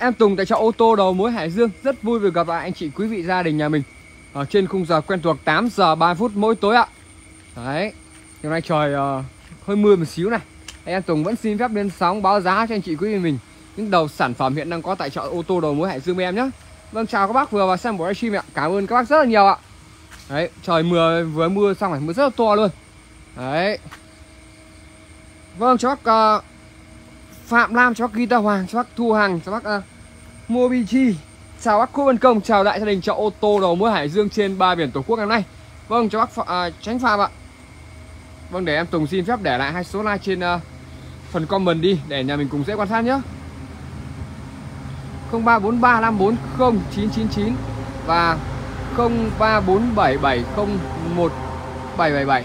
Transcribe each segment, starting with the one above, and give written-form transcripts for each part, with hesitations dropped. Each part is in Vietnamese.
Em Tùng tại chợ ô tô đầu mối Hải Dương. Rất vui được gặp lại anh chị quý vị gia đình nhà mình ở trên khung giờ quen thuộc 8 giờ 30 phút mỗi tối ạ. Đấy, hôm nay trời hơi mưa một xíu này. Em Tùng vẫn xin phép lên sóng báo giá cho anh chị quý vị mình những đầu sản phẩm hiện đang có tại chợ ô tô đầu mối Hải Dương với em nhé. Vâng, chào các bác vừa vào xem buổi livestream ạ. Cảm ơn các bác rất là nhiều ạ. Đấy, trời vừa mưa xong này, mưa rất là to luôn. Đấy. Vâng, cho bác Phạm Lam, cho bác Gita Hoàng, cho bác Thu Hằng, cho bác Mobichi. Chào bác Khu Văn Công, chào đại gia đình chợ ô tô đầu mối Hải Dương trên 3 biển Tổ quốc ngày hôm nay. Vâng, cho bác Tránh Phạm ạ. Vâng, để em Tùng xin phép để lại hai số like trên phần comment đi để nhà mình cùng dễ quan sát nhé. 0343540999 và 0347701777.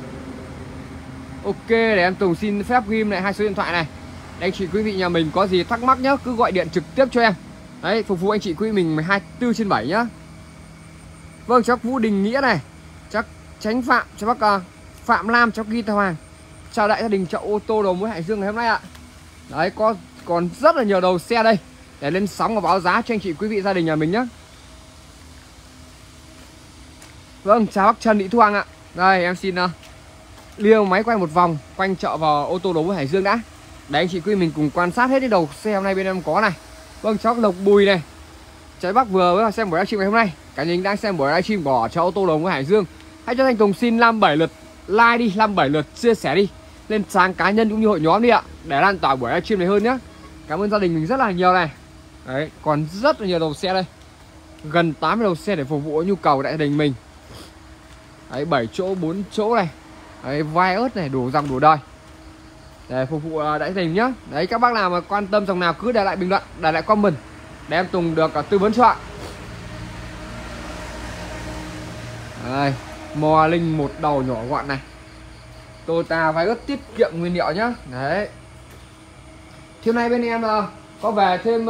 Ok, để em Tùng xin phép ghim lại hai số điện thoại này. Để anh chị quý vị nhà mình có gì thắc mắc nhá, cứ gọi điện trực tiếp cho em. Đấy, phục vụ anh chị quý vị mình 24/7 nhá. Vâng, cho bác Vũ Đình Nghĩa này, cho bác Tránh Phạm, cho bác Phạm Lam, cho bác Gita Hoàng. Chào đại gia đình chợ ô tô đầu mối Hải Dương ngày hôm nay ạ. Đấy, còn rất là nhiều đầu xe đây để lên sóng và báo giá cho anh chị quý vị gia đình nhà mình nhé. Vâng, chào bác Trần Thị Thu Hằng ạ. Đây, em xin liêu máy quay một vòng quanh chợ vào ô tô đầu mối Hải Dương đã. Để anh chị quý vị mình cùng quan sát hết cái đầu xe hôm nay bên em có này. Vâng, cháu Lộc Bùi này. Cháu bác vừa mới xem buổi livestream ngày hôm nay. Cả nhà đang xem buổi livestream của chợ ô tô đầu mối Hải Dương. Hãy cho anh Tùng xin 57 lượt like đi, 57 lượt chia sẻ đi lên trang cá nhân cũng như hội nhóm đi ạ, để lan tỏa buổi livestream này hơn nhé. Cảm ơn gia đình mình rất là nhiều này. Đấy, còn rất là nhiều đầu xe đây. Gần 80 đầu xe để phục vụ nhu cầu đại gia đình mình. Đấy, 7 chỗ, 4 chỗ này. Đấy, vai ớt này, đủ dòng đủ đời để phục vụ đại gia đình nhá. Đấy, các bác nào mà quan tâm dòng nào cứ để lại bình luận, để lại comment để em Tùng được tư vấn cho ạ. Đây, Mo Linh một đầu nhỏ gọn này. Toyota vai ớt tiết kiệm nguyên liệu nhá. Đấy. Thì hôm nay bên em có về thêm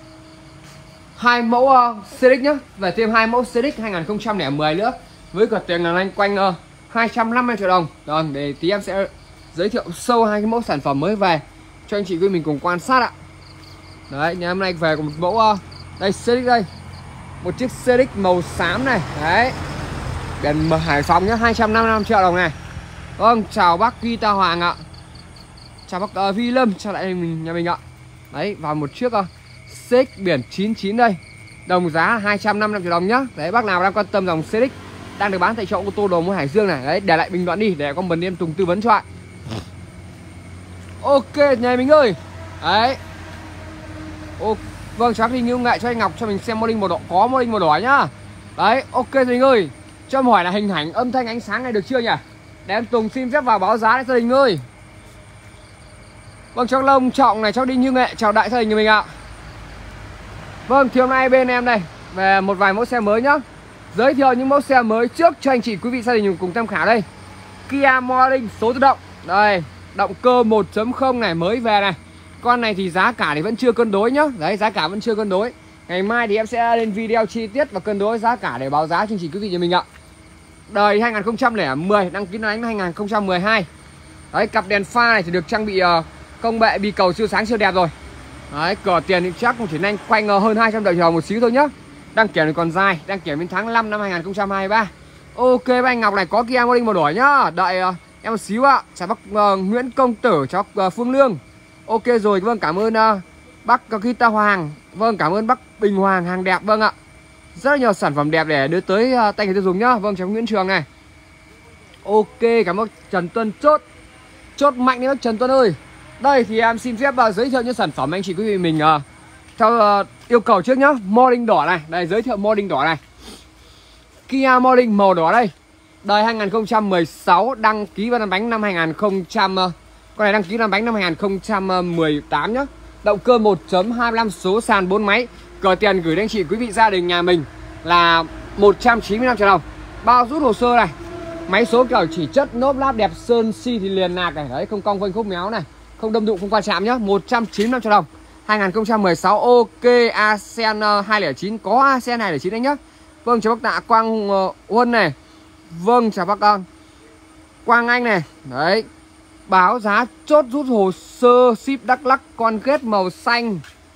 2 mẫu CX nhá, về thêm 2 mẫu CX 2010 nữa với cả tiền là anh quanh 250 triệu đồng. Rồi, để tí em sẽ giới thiệu sâu hai cái mẫu sản phẩm mới về cho anh chị quý mình cùng quan sát ạ. Đấy, nhà hôm nay về có một mẫu đây CX đây. Một chiếc CX màu xám này. Đấy. Biển Hải Phòng nhá, 255 triệu đồng này. Vâng, chào bác Gita Hoàng ạ. Chào bác Vi Lâm, chào lại nhà mình ạ. Đấy, và một chiếc CX biển 99 đây. Đồng giá 255 triệu đồng nhá. Đấy, bác nào đang quan tâm dòng CX đang được bán tại chợ ô tô đầu mối Hải Dương này. Đấy, để lại bình luận đi để comment em Tùng tư vấn cho ạ. Ok, nhà mình ơi. Đấy. Vâng, cháu thì ngại cho anh Ngọc cho mình xem modeling màu đỏ, có modeling màu đỏ nhá. Đấy, ok rồi anh ơi. Cho em hỏi là hình ảnh, âm thanh, ánh sáng này được chưa nhỉ? Để em Tùng xin phép vào báo giá đấy gia đình ơi. Vâng, cháu Long Trọng này, cháu Đinh Như Nghệ, chào đại gia đình nhà mình ạ. Vâng, thì hôm nay bên em đây về một vài mẫu xe mới nhá. Giới thiệu những mẫu xe mới trước cho anh chị quý vị gia đình cùng tham khảo đây. Kia Morning số tự động. Đây, động cơ 1.0 này mới về này. Con này thì giá cả thì vẫn chưa cân đối nhá. Đấy, giá cả vẫn chưa cân đối. Ngày mai thì em sẽ lên video chi tiết và cân đối giá cả để báo giá cho anh chị quý vị nhà mình ạ. Đời 2010, đăng ký năm 2012. Đấy, cặp đèn pha này thì được trang bị công nghệ bi cầu siêu sáng siêu đẹp rồi. Đấy, cửa tiền thì chắc cũng chỉ nhanh quanh hơn 200 triệu đồng một xíu thôi nhá. Đăng kiểm thì còn dài, đăng kiểm đến tháng 5 năm 2023. Ok, bác anh Ngọc này có Kia Morning màu đỏ nhá. Đợi em một xíu ạ. Chào bác Nguyễn Công Tử, chào bác Phương Lương. Ok rồi, vâng, cảm ơn bác Gita Hoàng. Vâng, cảm ơn bác Bình Hoàng, hàng đẹp. Vâng ạ. Rất là nhiều sản phẩm đẹp để đưa tới tay người tiêu dùng nhá. Vâng, cháu Nguyễn Trường này. Ok, cảm ơn Trần Tuân chốt mạnh đấy bác Trần Tuân ơi. Đây thì em xin phép giới thiệu những sản phẩm anh chị quý vị mình theo yêu cầu trước nhá. Morning đỏ này, đây giới thiệu Morning đỏ này. Kia Morning màu đỏ đây. Đời 2016, đăng ký vào bánh năm 2000 con này đăng ký làm bánh năm 2018 nhá. Động cơ 1.25 số sàn 4 máy. Cờ tiền gửi đến anh chị quý vị gia đình nhà mình là 195 triệu đồng. Bao rút hồ sơ này. Máy số kiểu chỉ chất, nốp láp đẹp, sơn xi thì liền nạc này. Đấy, không cong vênh khúc méo này, không đâm đụng, không va chạm nhá. 195 triệu đồng. 2016 ok. ASEAN 209, có ASEAN 209 đấy nhá. Vâng, chào bác Tạ Quang Huân này. Vâng, chào bác Quang Anh này. Đấy, báo giá chốt rút hồ sơ ship Đắk Lắk, con kết màu xanh.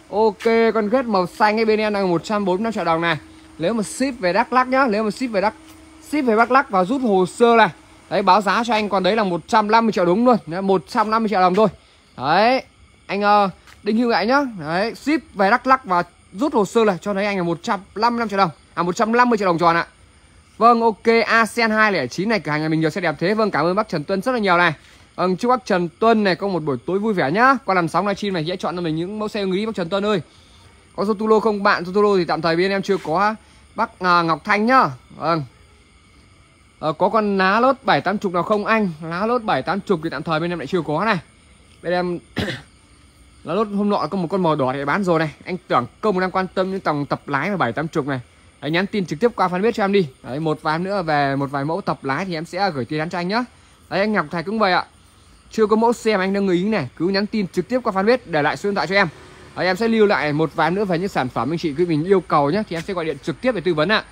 Ok, con ghét màu xanh ấy bên em đang 145 triệu đồng này. Nếu mà ship về Đắk Lắk nhá, nếu mà ship về Đắk Lắk và rút hồ sơ này. Đấy, báo giá cho anh còn đấy là 150 triệu đúng luôn, 150 triệu đồng thôi. Đấy, anh Đinh Hữu Ngại nhá. Đấy, ship về Đắk Lắk và rút hồ sơ này cho thấy anh là 155 triệu đồng. 150 triệu đồng tròn ạ. Vâng, ok, ASEAN 209 này cửa hàng nhà mình nhiều xe đẹp thế. Vâng, cảm ơn bác Trần Tuân rất là nhiều này. Vâng, chúc bác Trần Tuân này có một buổi tối vui vẻ nhá. Qua làm sóng livestream này hãy chọn cho mình những mẫu xe ưng ý bác Trần Tuân ơi. Có Zotulo không bạn? Zotulo thì tạm thời bên em chưa có bác Ngọc Thanh nhá. Vâng. Có con lá lốt 780 nào không anh? Lá lốt 780 thì tạm thời bên em lại chưa có này. Bên em lá lốt hôm nọ có một con màu đỏ để bán rồi này. Anh tưởng công đang quan tâm đến dòng tập lái là 780 này. Đấy, nhắn tin trực tiếp qua fanpage cho em đi. Đấy, một vài nữa về một vài mẫu tập lái thì em sẽ gửi tin nhắn cho anh nhá. Đấy, anh Ngọc Thạch cũng vậy ạ. Chưa có mẫu xe mà anh đang người ý này, cứ nhắn tin trực tiếp qua fanpage để lại số điện thoại cho em. Đấy, em sẽ lưu lại một vài nữa về những sản phẩm anh chị quý mình yêu cầu nhé, thì em sẽ gọi điện trực tiếp để tư vấn ạ.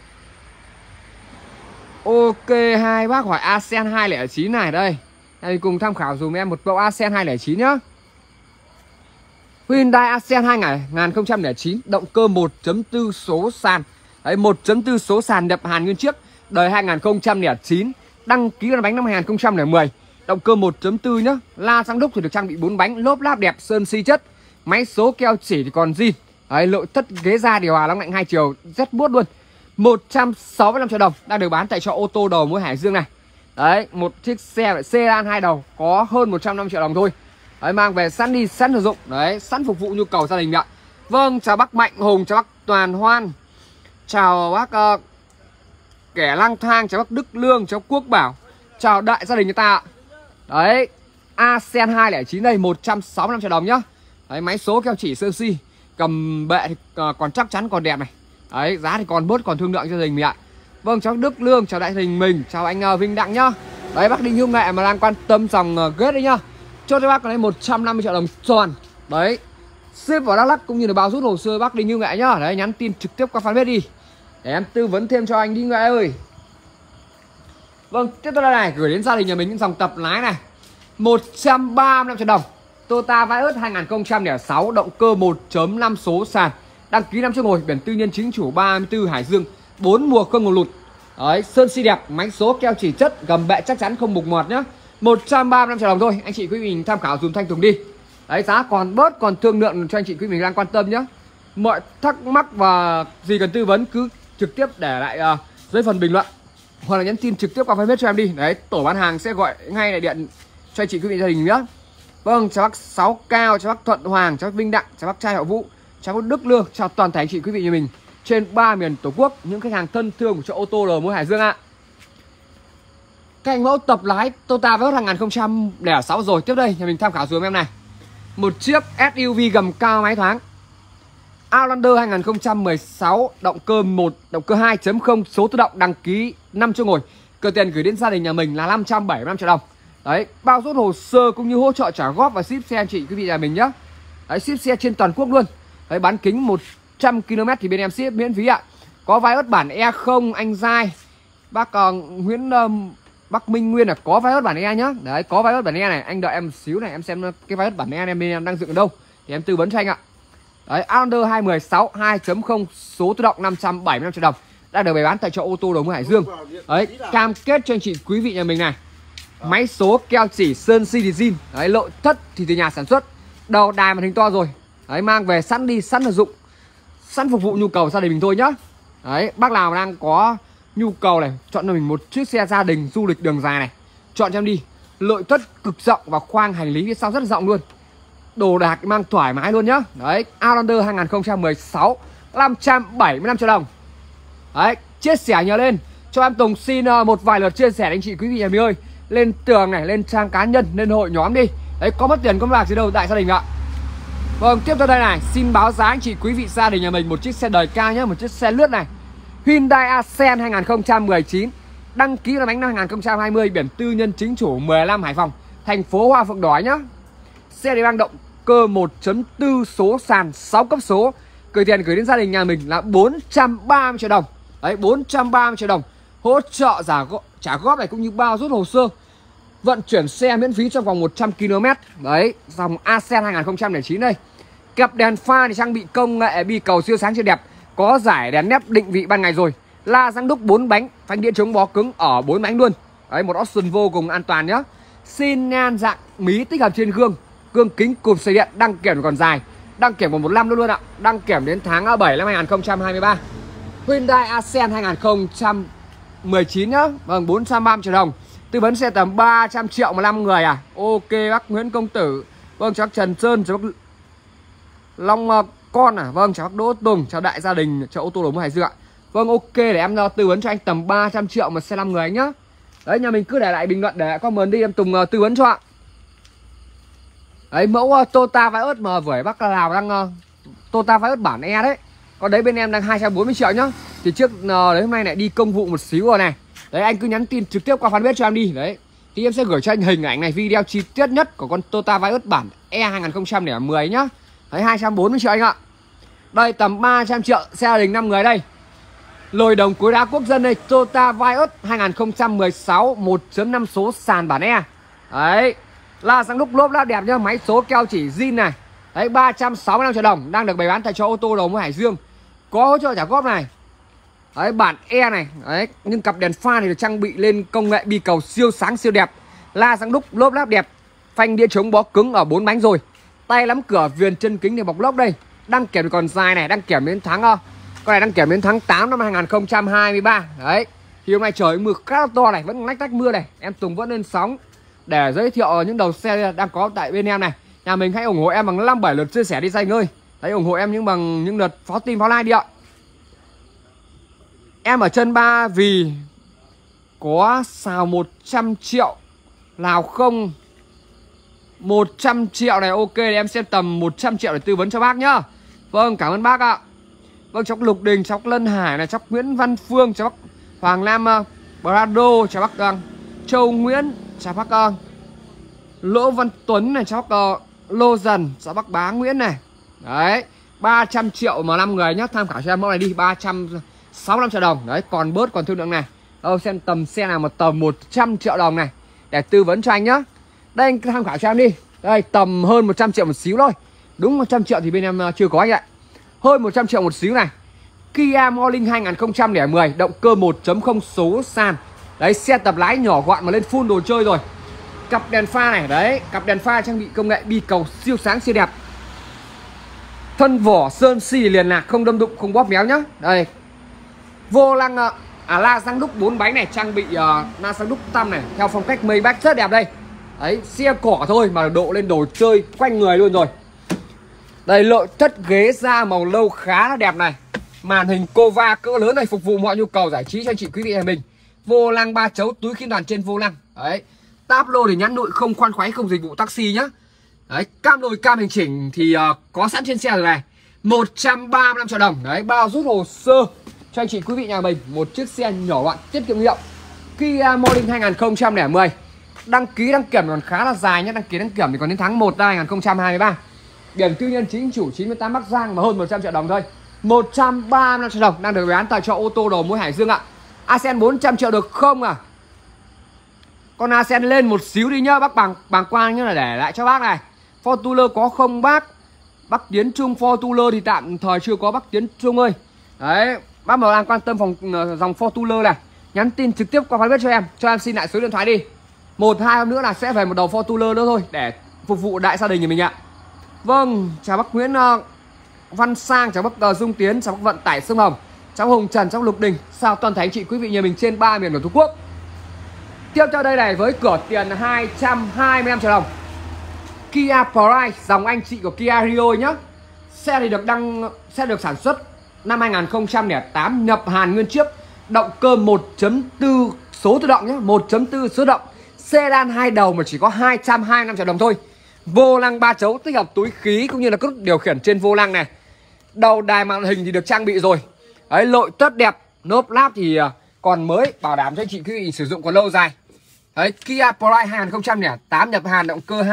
Ok, hai bác hỏi ASEAN 209 này đây. Đây cùng tham khảo dùm em một mẫu ASEAN 209 nhá. Hyundai ASEAN 2009, động cơ 1.4 số sàn. Đấy, 1.4 số sàn nhập Hàn nguyên chiếc, đời 2009, đăng ký là bánh năm 2010. Động cơ 1.4 nhá, la xăng đúc thì được trang bị 4 bánh, lốp láp đẹp, sơn xi chất, máy số keo chỉ thì còn zin. Đấy, nội thất ghế da điều hòa nóng lạnh 2 chiều rất buốt luôn. 165 triệu đồng đang được bán tại chợ ô tô đầu mối Hải Dương này. Đấy, một chiếc xe sedan 2 đầu có hơn 150 triệu đồng thôi. Đấy, mang về sẵn đi sẵn sử dụng, đấy, sẵn phục vụ nhu cầu gia đình ạ. Vâng, chào bác Mạnh Hùng, chào bác Toàn Hoan, chào bác Kẻ Lang Thang, chào bác Đức Lương, chào Quốc Bảo, chào đại gia đình người ta ạ. Đấy, ASEAN 209 đây 165 triệu đồng nhá. Đấy, máy số keo chỉ sơn si, cầm bệ thì còn chắc chắn còn đẹp này. Đấy, giá thì còn bớt còn thương lượng cho gia đình mình ạ. Vâng, cháu Đức Lương, chào đại gia đình mình, chào anh Vinh Đặng nhá. Đấy, bác Đinh Hữu Nghệ mà đang quan tâm dòng ghét đấy nhá, cho bác cái 150 triệu đồng tròn. Đấy, ship vào Đắk Lắk cũng như là bao rút hồ sơ bác Đinh Hữu Nghệ nhá. Đấy, nhắn tin trực tiếp qua fanpage đi để em tư vấn thêm cho anh Đinh Nghệ ơi. Vâng, tiếp theo đây này, gửi đến gia đình nhà mình những dòng tập lái này. 135 triệu đồng, Toyota Vios 2006, động cơ 1.5 số sàn, đăng ký 5 chỗ ngồi, biển tư nhân chính chủ 34 Hải Dương, 4 mùa không ngồi lụt. Đấy, sơn xi đẹp, máy số keo chỉ chất, gầm bệ chắc chắn không mục mọt nhá. 135 triệu đồng thôi, anh chị quý mình tham khảo dùm Thanh Tùng đi. Đấy, giá còn bớt còn thương lượng cho anh chị quý mình đang quan tâm nhá. Mọi thắc mắc và gì cần tư vấn cứ trực tiếp để lại dưới phần bình luận hoặc là nhắn tin trực tiếp qua fanpage cho em đi. Đấy, tổ bán hàng sẽ gọi ngay lại điện cho anh chị quý vị gia đình nhá. Vâng, chào bác Sáu Cao, chào bác Thuận Hoàng, chào bác Vinh Đặng, chào bác Trai Hậu Vũ, chào bác Đức Lương, chào toàn thể anh chị quý vị nhà mình trên 3 miền Tổ quốc, những khách hàng thân thương của chỗ ô tô đầu mối Hải Dương ạ. Các anh mẫu tập lái Toyota Vios 2006 rồi. Tiếp đây nhà mình tham khảo dùm em này, một chiếc SUV gầm cao máy thoáng Outlander 2016, động cơ 2.0 số tự động, đăng ký 5 chỗ ngồi. Cờ tiền gửi đến gia đình nhà mình là 575 triệu đồng. Đấy, bao rút hồ sơ cũng như hỗ trợ trả góp và ship xe anh chị quý vị nhà mình nhá. Đấy, ship xe trên toàn quốc luôn. Đấy, bán kính 100 km thì bên em ship miễn phí ạ. Có Vios bản E0 anh Giai, bác Bắc Minh Nguyên là có Vios bản E nhá. Đấy, có Vios bản E này, anh đợi em một xíu này, em xem cái Vios bản E này bên em đang dựng ở đâu thì em tư vấn cho anh ạ. Đấy, Outlander 2016 2.0 số tự động 575 triệu đồng đang được bày bán tại chợ ô tô đầu mối Hải Dương. Đấy, cam kết cho anh chị quý vị nhà mình này, máy số keo chỉ sơn xi thì zin. Đấy, nội thất thì từ nhà sản xuất, đầu đài màn hình to rồi. Đấy, mang về sẵn đi sẵn sử dụng, sẵn phục vụ nhu cầu gia đình mình thôi nhá. Đấy, bác nào đang có nhu cầu này, chọn cho mình một chiếc xe gia đình du lịch đường dài này, chọn cho em đi. Nội thất cực rộng và khoang hành lý phía sau rất rộng luôn, đồ đạc mang thoải mái luôn nhá. Đấy, Outlander 2016 575 triệu đồng. Đấy, chia sẻ nhớ lên cho em Tùng xin một vài lượt chia sẻ anh chị quý vị nhà mình ơi, lên tường này, lên trang cá nhân, lên hội nhóm đi. Đấy, có mất tiền có bạc gì đâu tại gia đình ạ. Vâng, tiếp theo đây này, xin báo giá anh chị quý vị gia đình nhà mình một chiếc xe đời cao nhé, một chiếc xe lướt này, Hyundai Accent 2019, đăng ký là bánh năm 2020, biển tư nhân chính chủ 15 Hải Phòng, thành phố Hoa Phượng Đỏ nhá. Xe này mang động cơ 1.4 số sàn 6 cấp số, gửi tiền gửi đến gia đình nhà mình là 430 triệu đồng. Đấy, 430 triệu đồng, hỗ trợ trả góp này cũng như bao rút hồ sơ, vận chuyển xe miễn phí trong vòng 100 km. Đấy, dòng Accent 2009 đây, Cặp đèn pha thì trang bị công nghệ bi cầu siêu sáng siêu đẹp, có giải đèn nép định vị ban ngày rồi. La răng đúc 4 bánh, phanh đĩa chống bó cứng ở 4 bánh luôn. Đấy, một option vô cùng an toàn nhá. Xin nhan dạng mí tích hợp trên gương, gương kính cụp sợi điện, đăng kiểm còn dài, đăng kiểm còn 1 năm luôn ạ. Đăng kiểm đến tháng 7 năm 2023. Hyundai Accent 2019 nhá. Vâng, 430 triệu đồng. Tư vấn xe tầm 300 triệu một năm người à. Ok bác Nguyễn Công Tử. Vâng, cháu Trần Sơn, cháu bác Long Con à. Vâng, cháu bác Đỗ Tùng, cháu đại gia đình, cháu ô tô đồng Hải Dương ạ. Vâng, ok, để em tư vấn cho anh tầm 300 triệu một xe 5 người anh nhá. Đấy, nhà mình cứ để lại bình luận để comment đi, em Tùng tư vấn cho ạ. Đấy, mẫu Toyota Vios mà vừa bác Lào đang Toyota Vios bản E đấy. Còn đấy bên em đang 240 triệu nhá. Thì trước đấy hôm nay lại đi công vụ một xíu rồi này. Đấy, anh cứ nhắn tin trực tiếp qua fanpage cho em đi. Đấy, thì em sẽ gửi cho anh hình ảnh này, video chi tiết nhất của con Toyota Vios bản E 2010 nhá. Đấy, 240 triệu anh ạ. Đây, tầm 300 triệu xe gia đình 5 người đây. Lồi đồng cuối đá quốc dân đây, Toyota Vios 2016 1.5 số sàn bản E. Đấy, la răng đúc lốp lát đẹp nhá, máy số keo chỉ zin này. Đấy, 365 triệu đồng, đang được bày bán tại chỗ ô tô đầu mối Hải Dương. Có hỗ trợ trả góp này. Đấy, bản E này. Đấy, nhưng cặp đèn pha thì được trang bị lên công nghệ bi cầu siêu sáng siêu đẹp. La răng đúc lốp lát đẹp, phanh đĩa chống bó cứng ở 4 bánh rồi. Tay nắm cửa, viền chân kính thì bọc lốp đây. Đăng kiểm còn dài này, đăng kiểm đến tháng con này đăng kiểm đến tháng 8 năm 2023. Đấy, thì hôm nay trời mưa khá là to này, vẫn lách tách mưa này. Em Tùng vẫn lên sóng để giới thiệu những đầu xe đang có tại bên em này. Nhà mình hãy ủng hộ em bằng 5-7 lượt chia sẻ đi danh ơi. Đấy, ủng hộ em bằng những lượt pháo tim pháo like đi ạ. Em ở chân Ba Vì có xào 100 triệu nào không? 100 triệu này, ok, để em xem tầm 100 triệu để tư vấn cho bác nhá. Vâng, cảm ơn bác ạ. Vâng, cháu Lục Đình, cháu Lân Hải này, cháu Nguyễn Văn Phương, cháu bác Hoàng Nam Brado, cháu bác Châu Nguyễn, cháu bác Lỗ Văn Tuấn này, cháu bác Lô Dần, cháu bác Bá Nguyễn này. Đấy, 300 triệu mà 5 người nhá, tham khảo cho em mẫu này đi, 365 triệu đồng. Đấy, còn bớt còn thương lượng này. Xem tầm xe nào mà tầm 100 triệu đồng này để tư vấn cho anh nhá. Đây, anh tham khảo cho em đi. Đây, tầm hơn 100 triệu một xíu thôi. Đúng 100 triệu thì bên em chưa có anh ạ. Hơn 100 triệu một xíu này. Kia Morning 2010, động cơ 1.0 số sàn. Đấy, xe tập lái nhỏ gọn mà lên full đồ chơi rồi. Cặp đèn pha này, đấy, cặp đèn pha trang bị công nghệ bi cầu siêu sáng siêu đẹp. Thân vỏ sơn xi liền lạc, không đâm đụng, không bóp méo nhá. Đây. Vô lăng la răng đúc 4 bánh này, trang bị la răng đúc tăm này, theo phong cách Maybach rất đẹp đây. Đấy, xe cỏ thôi mà độ lên đồ chơi quanh người luôn rồi. Đây, nội thất ghế da màu nâu khá là đẹp này. Màn hình Cova cỡ lớn này, phục vụ mọi nhu cầu giải trí cho anh chị quý vị nhà mình. Vô lăng 3 chấu, túi khiên đoàn trên vô lăng. Đấy, táp lô thì nhắn nội, không khoan khoái, không dịch vụ taxi nhá. Đấy, cam lồi cam hành chỉnh thì có sẵn trên xe rồi này. 135 triệu đồng. Đấy, bao rút hồ sơ cho anh chị quý vị nhà mình. Một chiếc xe nhỏ gọn, tiết kiệm hiệu. Kia Morning 2010. Đăng ký đăng kiểm còn khá là dài nhé. Đăng ký đăng kiểm thì còn đến tháng 1 năm 2023. Biển tư nhân chính chủ 98 Bắc Giang mà hơn 100 triệu đồng thôi. 135 triệu đồng, đang được bán tại chỗ ô tô đầu mối Hải Dương ạ. Accent 400 triệu được không à? Con Accent lên một xíu đi nhá bác, bàng quang như là để lại cho bác này. Fortuner có không bác? Bác Tiến Trung Fortuner thì tạm thời chưa có bác Tiến Trung ơi. Đấy, bác mà đang quan tâm dòng Fortuner này, nhắn tin trực tiếp qua fanpage cho em xin lại số điện thoại đi. 1-2 hôm nữa là sẽ về một đầu Fortuner nữa thôi để phục vụ đại gia đình nhà mình ạ. Vâng, chào bác Nguyễn Văn Sang, chào bác Dung Tiến, chào bác Vận Tải Sông Hồng, cháu Hùng Trần, cháu Lục Đình. Sao toàn thể anh chị quý vị nhà mình trên 3 miền của Tổ quốc. Tiếp theo đây này, với cửa tiền 225 triệu đồng, Kia Pride, dòng anh chị của Kia Rio nhá. Xe thì sẽ được sản xuất năm 2008, nhập Hàn nguyên chiếc, động cơ 1.4 số tự động nhé, 1.4 số tự động, sedan 2 đầu mà chỉ có 225 triệu đồng thôi. Vô lăng 3 chấu tích hợp túi khí cũng như là nút điều khiển trên vô lăng này. Đầu đài màn hình thì được trang bị rồi. Đấy, nội thất đẹp, nốp láp thì còn mới, bảo đảm cho anh chị quý vị sử dụng còn lâu dài. Đấy, Kia Pride 2008 nhập Hàn, động cơ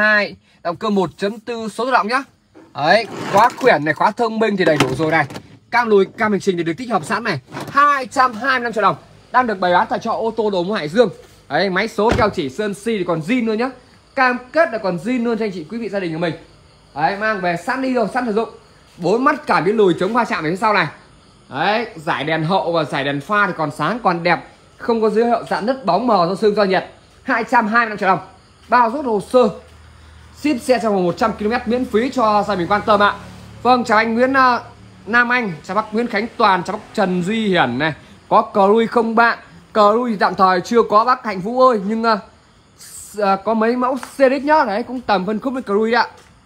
1.4 số tự động nhá. Đấy, khóa quyển này, khóa thông minh thì đầy đủ rồi này. Cam lùi, cam hành trình thì được tích hợp sẵn này. 225 triệu đồng, đang được bày bán tại chỗ ô tô đầu mối Hải Dương. Đấy, máy số keo chỉ sơn xi thì còn zin luôn nhá. Cam kết là còn zin luôn cho anh chị quý vị gia đình của mình. Đấy, mang về sẵn đi rồi, sẵn sử dụng. 4 mắt cảm biến lùi chống va chạm ở phía sau này. Đấy, giải đèn hậu và giải đèn pha thì còn sáng còn đẹp, không có dấu hiệu rạn nứt bóng mờ do sương do nhiệt. 225 triệu đồng. Bao rút hồ sơ. Ship xe trong vòng 100 km miễn phí cho gia đình quan tâm ạ. Vâng, chào anh Nguyễn Nam Anh, chào bác Nguyễn Khánh Toàn, chào bác Trần Duy Hiển này. Có cờ rui không bạn? Cờ rui thì tạm thời chưa có bác Hạnh Vũ ơi, nhưng có mấy mẫu CX nhá, đấy cũng tầm phân khúc với cờ rui ạ.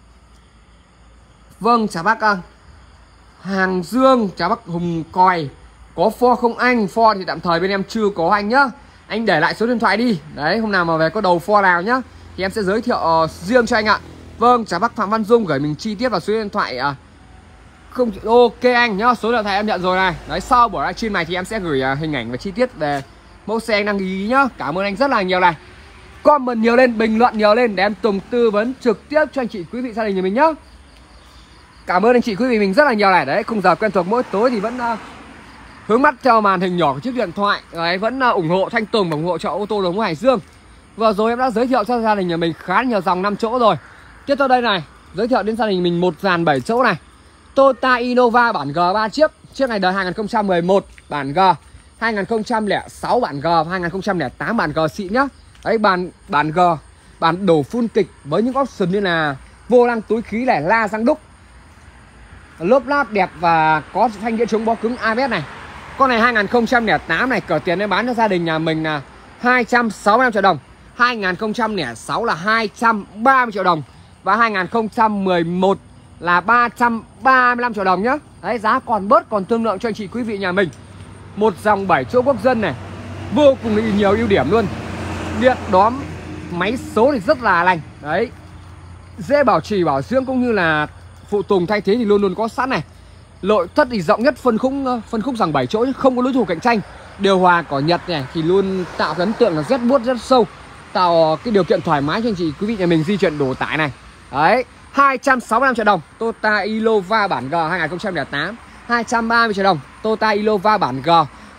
Vâng, chào bác Hàng Dương, chào bác Hùng Còi. Có Ford không anh? Ford thì tạm thời bên em chưa có anh nhá. Anh để lại số điện thoại đi. Đấy, hôm nào mà về có đầu Ford nào nhá thì em sẽ giới thiệu riêng cho anh ạ. Vâng, chào bác Phạm Văn Dung, gửi mình chi tiết vào số điện thoại không. Ok anh nhá, số điện thoại em nhận rồi này. Đấy, sau buổi livestream này thì em sẽ gửi hình ảnh và chi tiết về mẫu xe anh đăng ký nhá. Cảm ơn anh rất là nhiều này. Comment nhiều lên, bình luận nhiều lên để em Tùng tư vấn trực tiếp cho anh chị quý vị gia đình nhà mình nhá. Cảm ơn anh chị quý vị mình rất là nhiều này. Đấy, khung giờ quen thuộc mỗi tối thì vẫn hướng mắt theo màn hình nhỏ của chiếc điện thoại. Đấy, vẫn ủng hộ Thanh Tùng, ủng hộ cho ô tô đồng Hải Dương. Vừa rồi em đã giới thiệu cho gia đình nhà mình khá nhiều dòng 5 chỗ rồi. Tiếp theo đây này, giới thiệu đến gia đình mình một dàn 7 chỗ này. Toyota Innova bản G 3 chiếc. Chiếc này đời 2011 bản G, 2006 bản G, 2008 bản G xịn nhá. Đấy, bản G, bản đổ full kịch với những option như là vô lăng túi khí này, la răng đúc, lốp lát đẹp và có phanh đĩa chống bó cứng ABS này. Con này 2008 này, cỡ tiền em bán cho gia đình nhà mình là 265 triệu đồng. 2006 là 230 triệu đồng. Và 2011 là 335 triệu đồng nhá. Đấy, giá còn bớt, còn thương lượng cho anh chị quý vị nhà mình. Một dòng 7 chỗ quốc dân này, vô cùng nhiều ưu điểm luôn. Điện đóm, máy số thì rất là lành. Đấy, dễ bảo trì bảo dưỡng cũng như là phụ tùng thay thế thì luôn luôn có sẵn này. Nội thất thì rộng nhất phân khúc dòng 7 chỗ, không có đối thủ cạnh tranh. Điều hòa của Nhật này thì luôn tạo cái ấn tượng là rất buốt rất sâu, tạo cái điều kiện thoải mái cho anh chị quý vị nhà mình di chuyển đổ tải này. Đấy, 265 triệu đồng Toyota Innova bản G 2008. 230 triệu đồng Toyota Innova bản G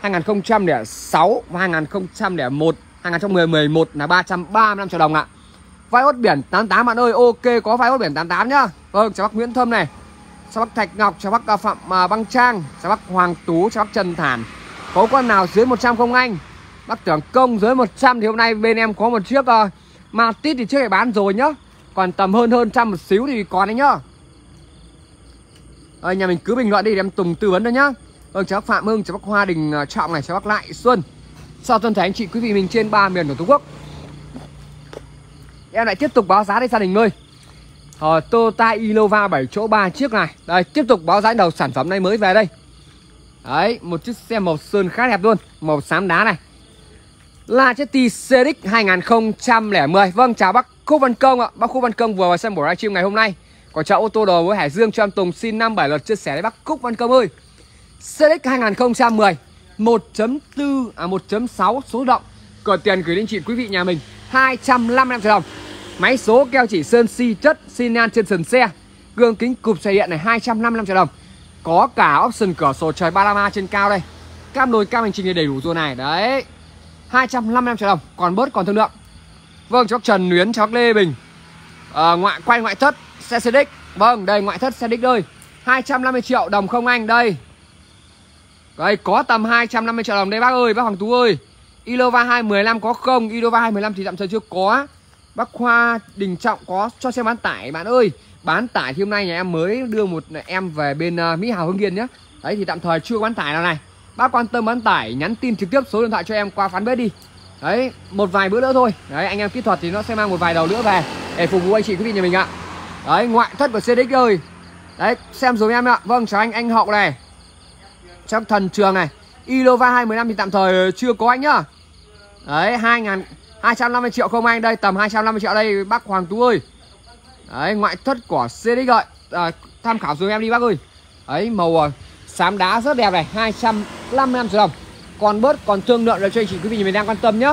2006 và 2001, 2011 là 335 triệu đồng ạ. Vai ốt biển 88 bạn ơi, ok, có vai ốt biển 88 nhá. Vâng, chào bác Nguyễn Thâm này, chào bác Thạch Ngọc, chào bác Phạm Băng Trang, chào bác Hoàng Tú, chào bác Trần Thản. Có con nào dưới 100 không anh? Bác Tưởng Công dưới 100 thì hôm nay bên em có một chiếc Matiz thì trước này bán rồi nhá. Còn tầm hơn trăm một xíu thì còn đấy nhá. Nhà mình cứ bình luận đi để em Tùng tư vấn thôi nhá. Vâng, chào bác Phạm Hưng, chào bác Hoa Đình Trọng này, chào bác Lại Xuân. Sau thân thể anh chị quý vị mình trên 3 miền của Tổ quốc. Em lại tiếp tục báo giá đây gia đình ơi. Toyota Innova 7 chỗ 3 chiếc này. Đây, tiếp tục báo giá đầu sản phẩm này mới về đây. Đấy, một chiếc xe màu sơn khá đẹp luôn, màu xám đá này. Lachetti CX 2010. Vâng, chào bác Khúc Văn Công ạ. Bác Khúc Văn Công vừa vào xem buổi livestream ngày hôm nay. Có chào ô tô đồ với Hải Dương cho em Tùng xin 57 lượt chia sẻ với bác Khúc Văn Công ơi. CX 2010 1.4 1.6 số động. Cỡ tiền gửi đến chị quý vị nhà mình 255 triệu đồng. Máy số keo chỉ sơn xi chất xi nhan trên sườn xe. Gương kính cụp xoay điện này 255 triệu đồng. Có cả option cửa sổ trời Panama trên cao đây. Cam nồi cam hành trình này đầy đủ rồi này. Đấy, 255 triệu đồng, còn bớt còn thương lượng. Vâng, cho bác Trần Luyến, cho bác Lê Bình. Ngoại thất xe CX. Vâng, đây ngoại thất xe CX ơi, 250 triệu đồng không anh? Đây, đây có tầm 250 triệu đồng đây bác ơi, bác Hoàng Tú ơi. Innova 215 có không? Innova 215 thì tạm thời chưa có. Bác Khoa Đình Trọng có cho xe bán tải bạn ơi. Bán tải thì hôm nay nhà em mới đưa một em về bên Mỹ Hào Hưng Yên nhé. Đấy thì tạm thời chưa bán tải nào này. Bác quan tâm bán tải nhắn tin trực tiếp số điện thoại cho em qua fanpage đi. Đấy, một vài bữa nữa thôi. Đấy, anh em kỹ thuật thì nó sẽ mang một vài đầu nữa về để phục vụ anh chị quý vị nhà mình ạ. Đấy, ngoại thất của CX ơi. Đấy, xem rồi em ạ. Vâng, chào anh Hậu này, chào Thần Trường này. Innova 215 thì tạm thời chưa có anh nhá. Đấy, 250 triệu không anh? Đây, tầm 250 triệu đây bác Hoàng Tú ơi. Đấy, ngoại thất của CX rồi. Tham khảo rồi em đi bác ơi. Đấy, màu xám đá rất đẹp này, 255 triệu đồng. Còn bớt còn thương lượng được cho anh chị quý vị mình đang quan tâm nhá.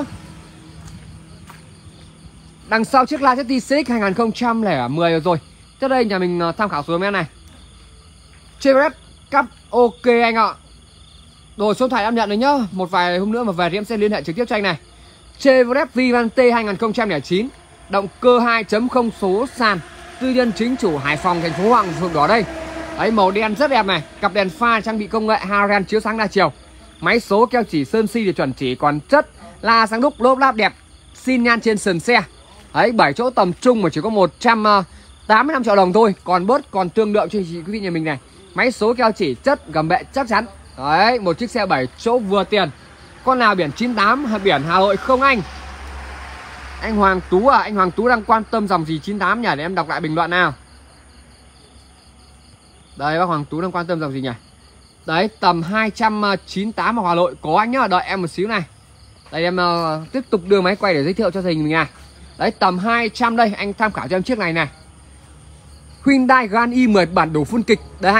Đằng sau chiếc Lachetti CX 2010 rồi. Trước đây nhà mình tham khảo số em này. Chevrolet Cup ok anh ạ. Rồi số điện thoại em nhận rồi nhá. Một vài hôm nữa mà về thì em sẽ liên hệ trực tiếp cho anh này. Chevrolet Vivante 2009, động cơ 2.0 số sàn, tư nhân chính chủ Hải Phòng, thành phố Hoàng Phượng Đỏ đây. Đấy, màu đen rất đẹp này, cặp đèn pha trang bị công nghệ halogen chiếu sáng đa chiều. Máy số keo chỉ sơn si thì chuẩn chỉ còn chất, la sáng đúc, lốp láp đẹp, xin nhan trên sườn xe. Đấy, 7 chỗ tầm trung mà chỉ có 185 triệu đồng thôi, còn bớt còn thương lượng cho chị quý vị nhà mình này. Máy số keo chỉ chất, gầm bệ chắc chắn. Đấy, một chiếc xe 7 chỗ vừa tiền. Con nào biển 98 hay biển Hà Nội không anh? Anh Hoàng Tú à, anh Hoàng Tú đang quan tâm dòng gì 98 nhỉ? Để em đọc lại bình luận nào. Đây, bác Hoàng Tú đang quan tâm dòng gì nhỉ? Đấy, tầm 298 ở Hà Nội có anh nhá, đợi em một xíu này. Đây em tiếp tục đưa máy quay để giới thiệu cho thầy mình này. Đấy, tầm 200 đây, anh tham khảo cho em chiếc này này. Hyundai Grand i10 bản đủ full kịch, đấy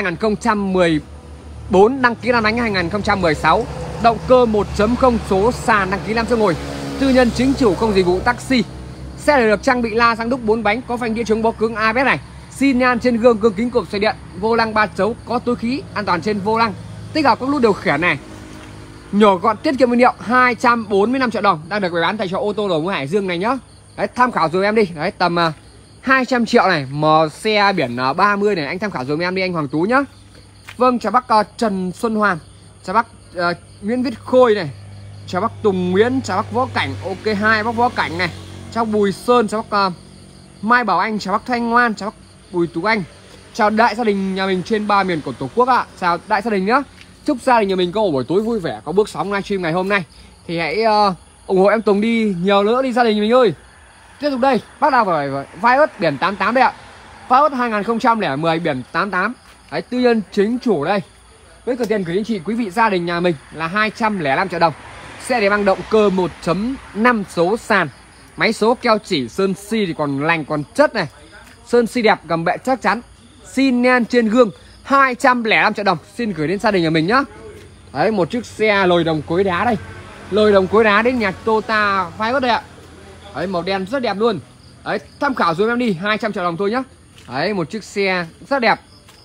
2014, đăng ký lăn bánh 2016. Động cơ 1.0 số sàn, đăng ký 5 chỗ ngồi. Tư nhân chính chủ, không dịch vụ taxi. Xe này được trang bị la sang đúc 4 bánh, có phanh đĩa chống bó cứng ABS này. Xi nhan trên gương, gương kính cụp xoay điện, vô lăng 3 chấu, có túi khí an toàn trên vô lăng, tích hợp các nút điều khiển này. Nhỏ gọn, tiết kiệm nhiên liệu, 245 triệu đồng, đang được bày bán tại chỗ ô tô đầu mối Hải Dương này nhá. Đấy, tham khảo dùm em đi. Đấy, tầm 200 triệu này, mà xe biển 30 này, anh tham khảo dùm em đi anh Hoàng Tú nhá. Vâng, chào bác Trần Xuân Hoàn, chào bác Nguyễn Viết Khôi này, chào bác Tùng Nguyễn, chào bác Võ Cảnh, ok hai bác Võ Cảnh này, chào Bùi Sơn, chào bác Mai Bảo Anh, chào bác Thanh Ngoan, chào bác Bùi Tú Anh, chào đại gia đình nhà mình trên 3 miền của Tổ quốc ạ. Chào đại gia đình nhá. Chúc gia đình nhà mình có một buổi tối vui vẻ, có bước sóng livestream ngày hôm nay. Thì hãy ủng hộ em Tùng đi nhiều nữa đi gia đình nhà mình ơi. Tiếp tục đây, bác nào phải Vios biển 88 đây ạ. Vios 2010 biển 88. Đấy, tư nhân chính chủ đây. Với cửa tiền gửi anh chị quý vị gia đình nhà mình là 205 triệu đồng. Xe để mang động cơ 1.5 số sàn. Máy số keo chỉ, sơn si thì còn lành còn chất này. Sơn si đẹp, gầm bệ chắc chắn. Xin nhan trên gương, 205 triệu đồng. Xin gửi đến gia đình nhà mình nhá. Đấy, một chiếc xe lồi đồng cối đá đây. Lồi đồng cối đá đến nhà Toyota Vios đây ạ. Đấy, màu đen rất đẹp luôn. Đấy, tham khảo giúp em đi, 200 triệu đồng thôi nhá. Đấy, một chiếc xe rất đẹp.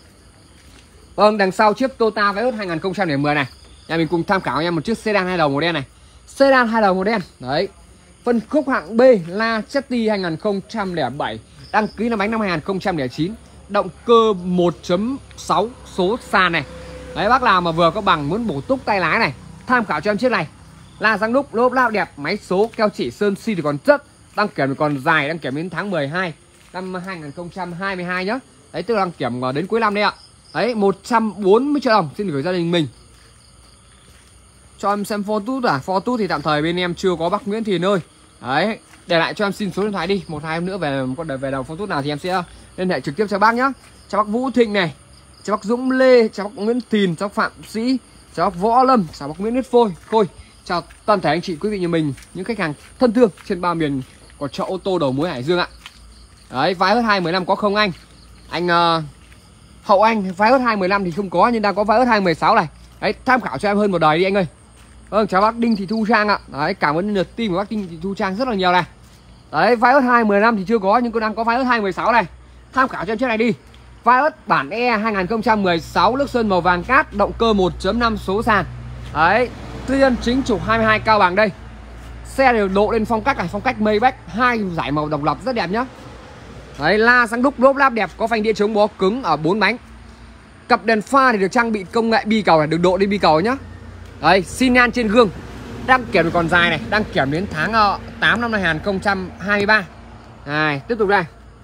Vâng, đằng sau chiếc Toyota Vios 2010 này, nhà mình cùng tham khảo nha, một chiếc sedan 2 đầu màu đen này. Sedan 2 đầu màu đen. Đấy. Phân khúc hạng B La Chetty 2007, đăng ký năm bánh năm 2009, động cơ 1.6 số sàn này. Đấy, bác nào mà vừa có bằng muốn bổ túc tay lái này, tham khảo cho em chiếc này. La răng đúc, lốp lao đẹp, máy số keo chỉ, sơn si thì còn chất, đăng kiểm thì còn dài, đăng kiểm đến tháng 12 năm 2022 nhá. Đấy, tức là đăng kiểm đến cuối năm đây ạ. Đấy, 140 triệu đồng xin gửi gia đình mình. Cho em xem photo à? Photo thì tạm thời bên em chưa có bác Nguyễn Thìn ơi. Đấy, để lại cho em xin số điện thoại đi. Một hai em nữa về đầu photo nào thì em sẽ liên hệ trực tiếp cho bác nhá. Chào bác Vũ Thịnh này, chào bác Dũng Lê, chào bác Nguyễn Thìn, chào bác Phạm Sĩ, chào bác Võ Lâm, chào bác Nguyễn Viết Khôi. Chào toàn thể anh chị quý vị nhà mình, những khách hàng thân thương trên 3 miền của chợ ô tô đầu mối Hải Dương ạ. Đấy, Vios 215 có không anh? Anh Hậu Anh, Vios 215 thì không có nhưng đang có Vios 216 này. Đấy, tham khảo cho em hơn một đời đi anh ơi. Vâng, chào bác Đinh Thị Thu Trang ạ. Đấy, cảm ơn lượt tim của bác Đinh Thị Thu Trang rất là nhiều này. Đấy, Vios 215 thì chưa có nhưng cô đang có Vios 216 này. Tham khảo cho em chiếc này đi. Vios bản E 2016, nước sơn màu vàng cát, động cơ 1.5 số sàn. Đấy, tư nhân chính chủ 22 Cao Bằng đây. Xe đều độ lên phong cách này, phong cách Maybach, hai dải màu độc lập rất đẹp nhá. Đấy, la sáng đúc, lốp láp đẹp, có phanh đĩa chống bó cứng ở 4 bánh. Cặp đèn pha thì được trang bị công nghệ bi cầu này, được độ lên bi cầu nhá. Đấy, xi nhan trên gương, đăng kiểm còn dài này, đăng kiểm đến tháng 8 năm 2023. Này, tiếp tục đây.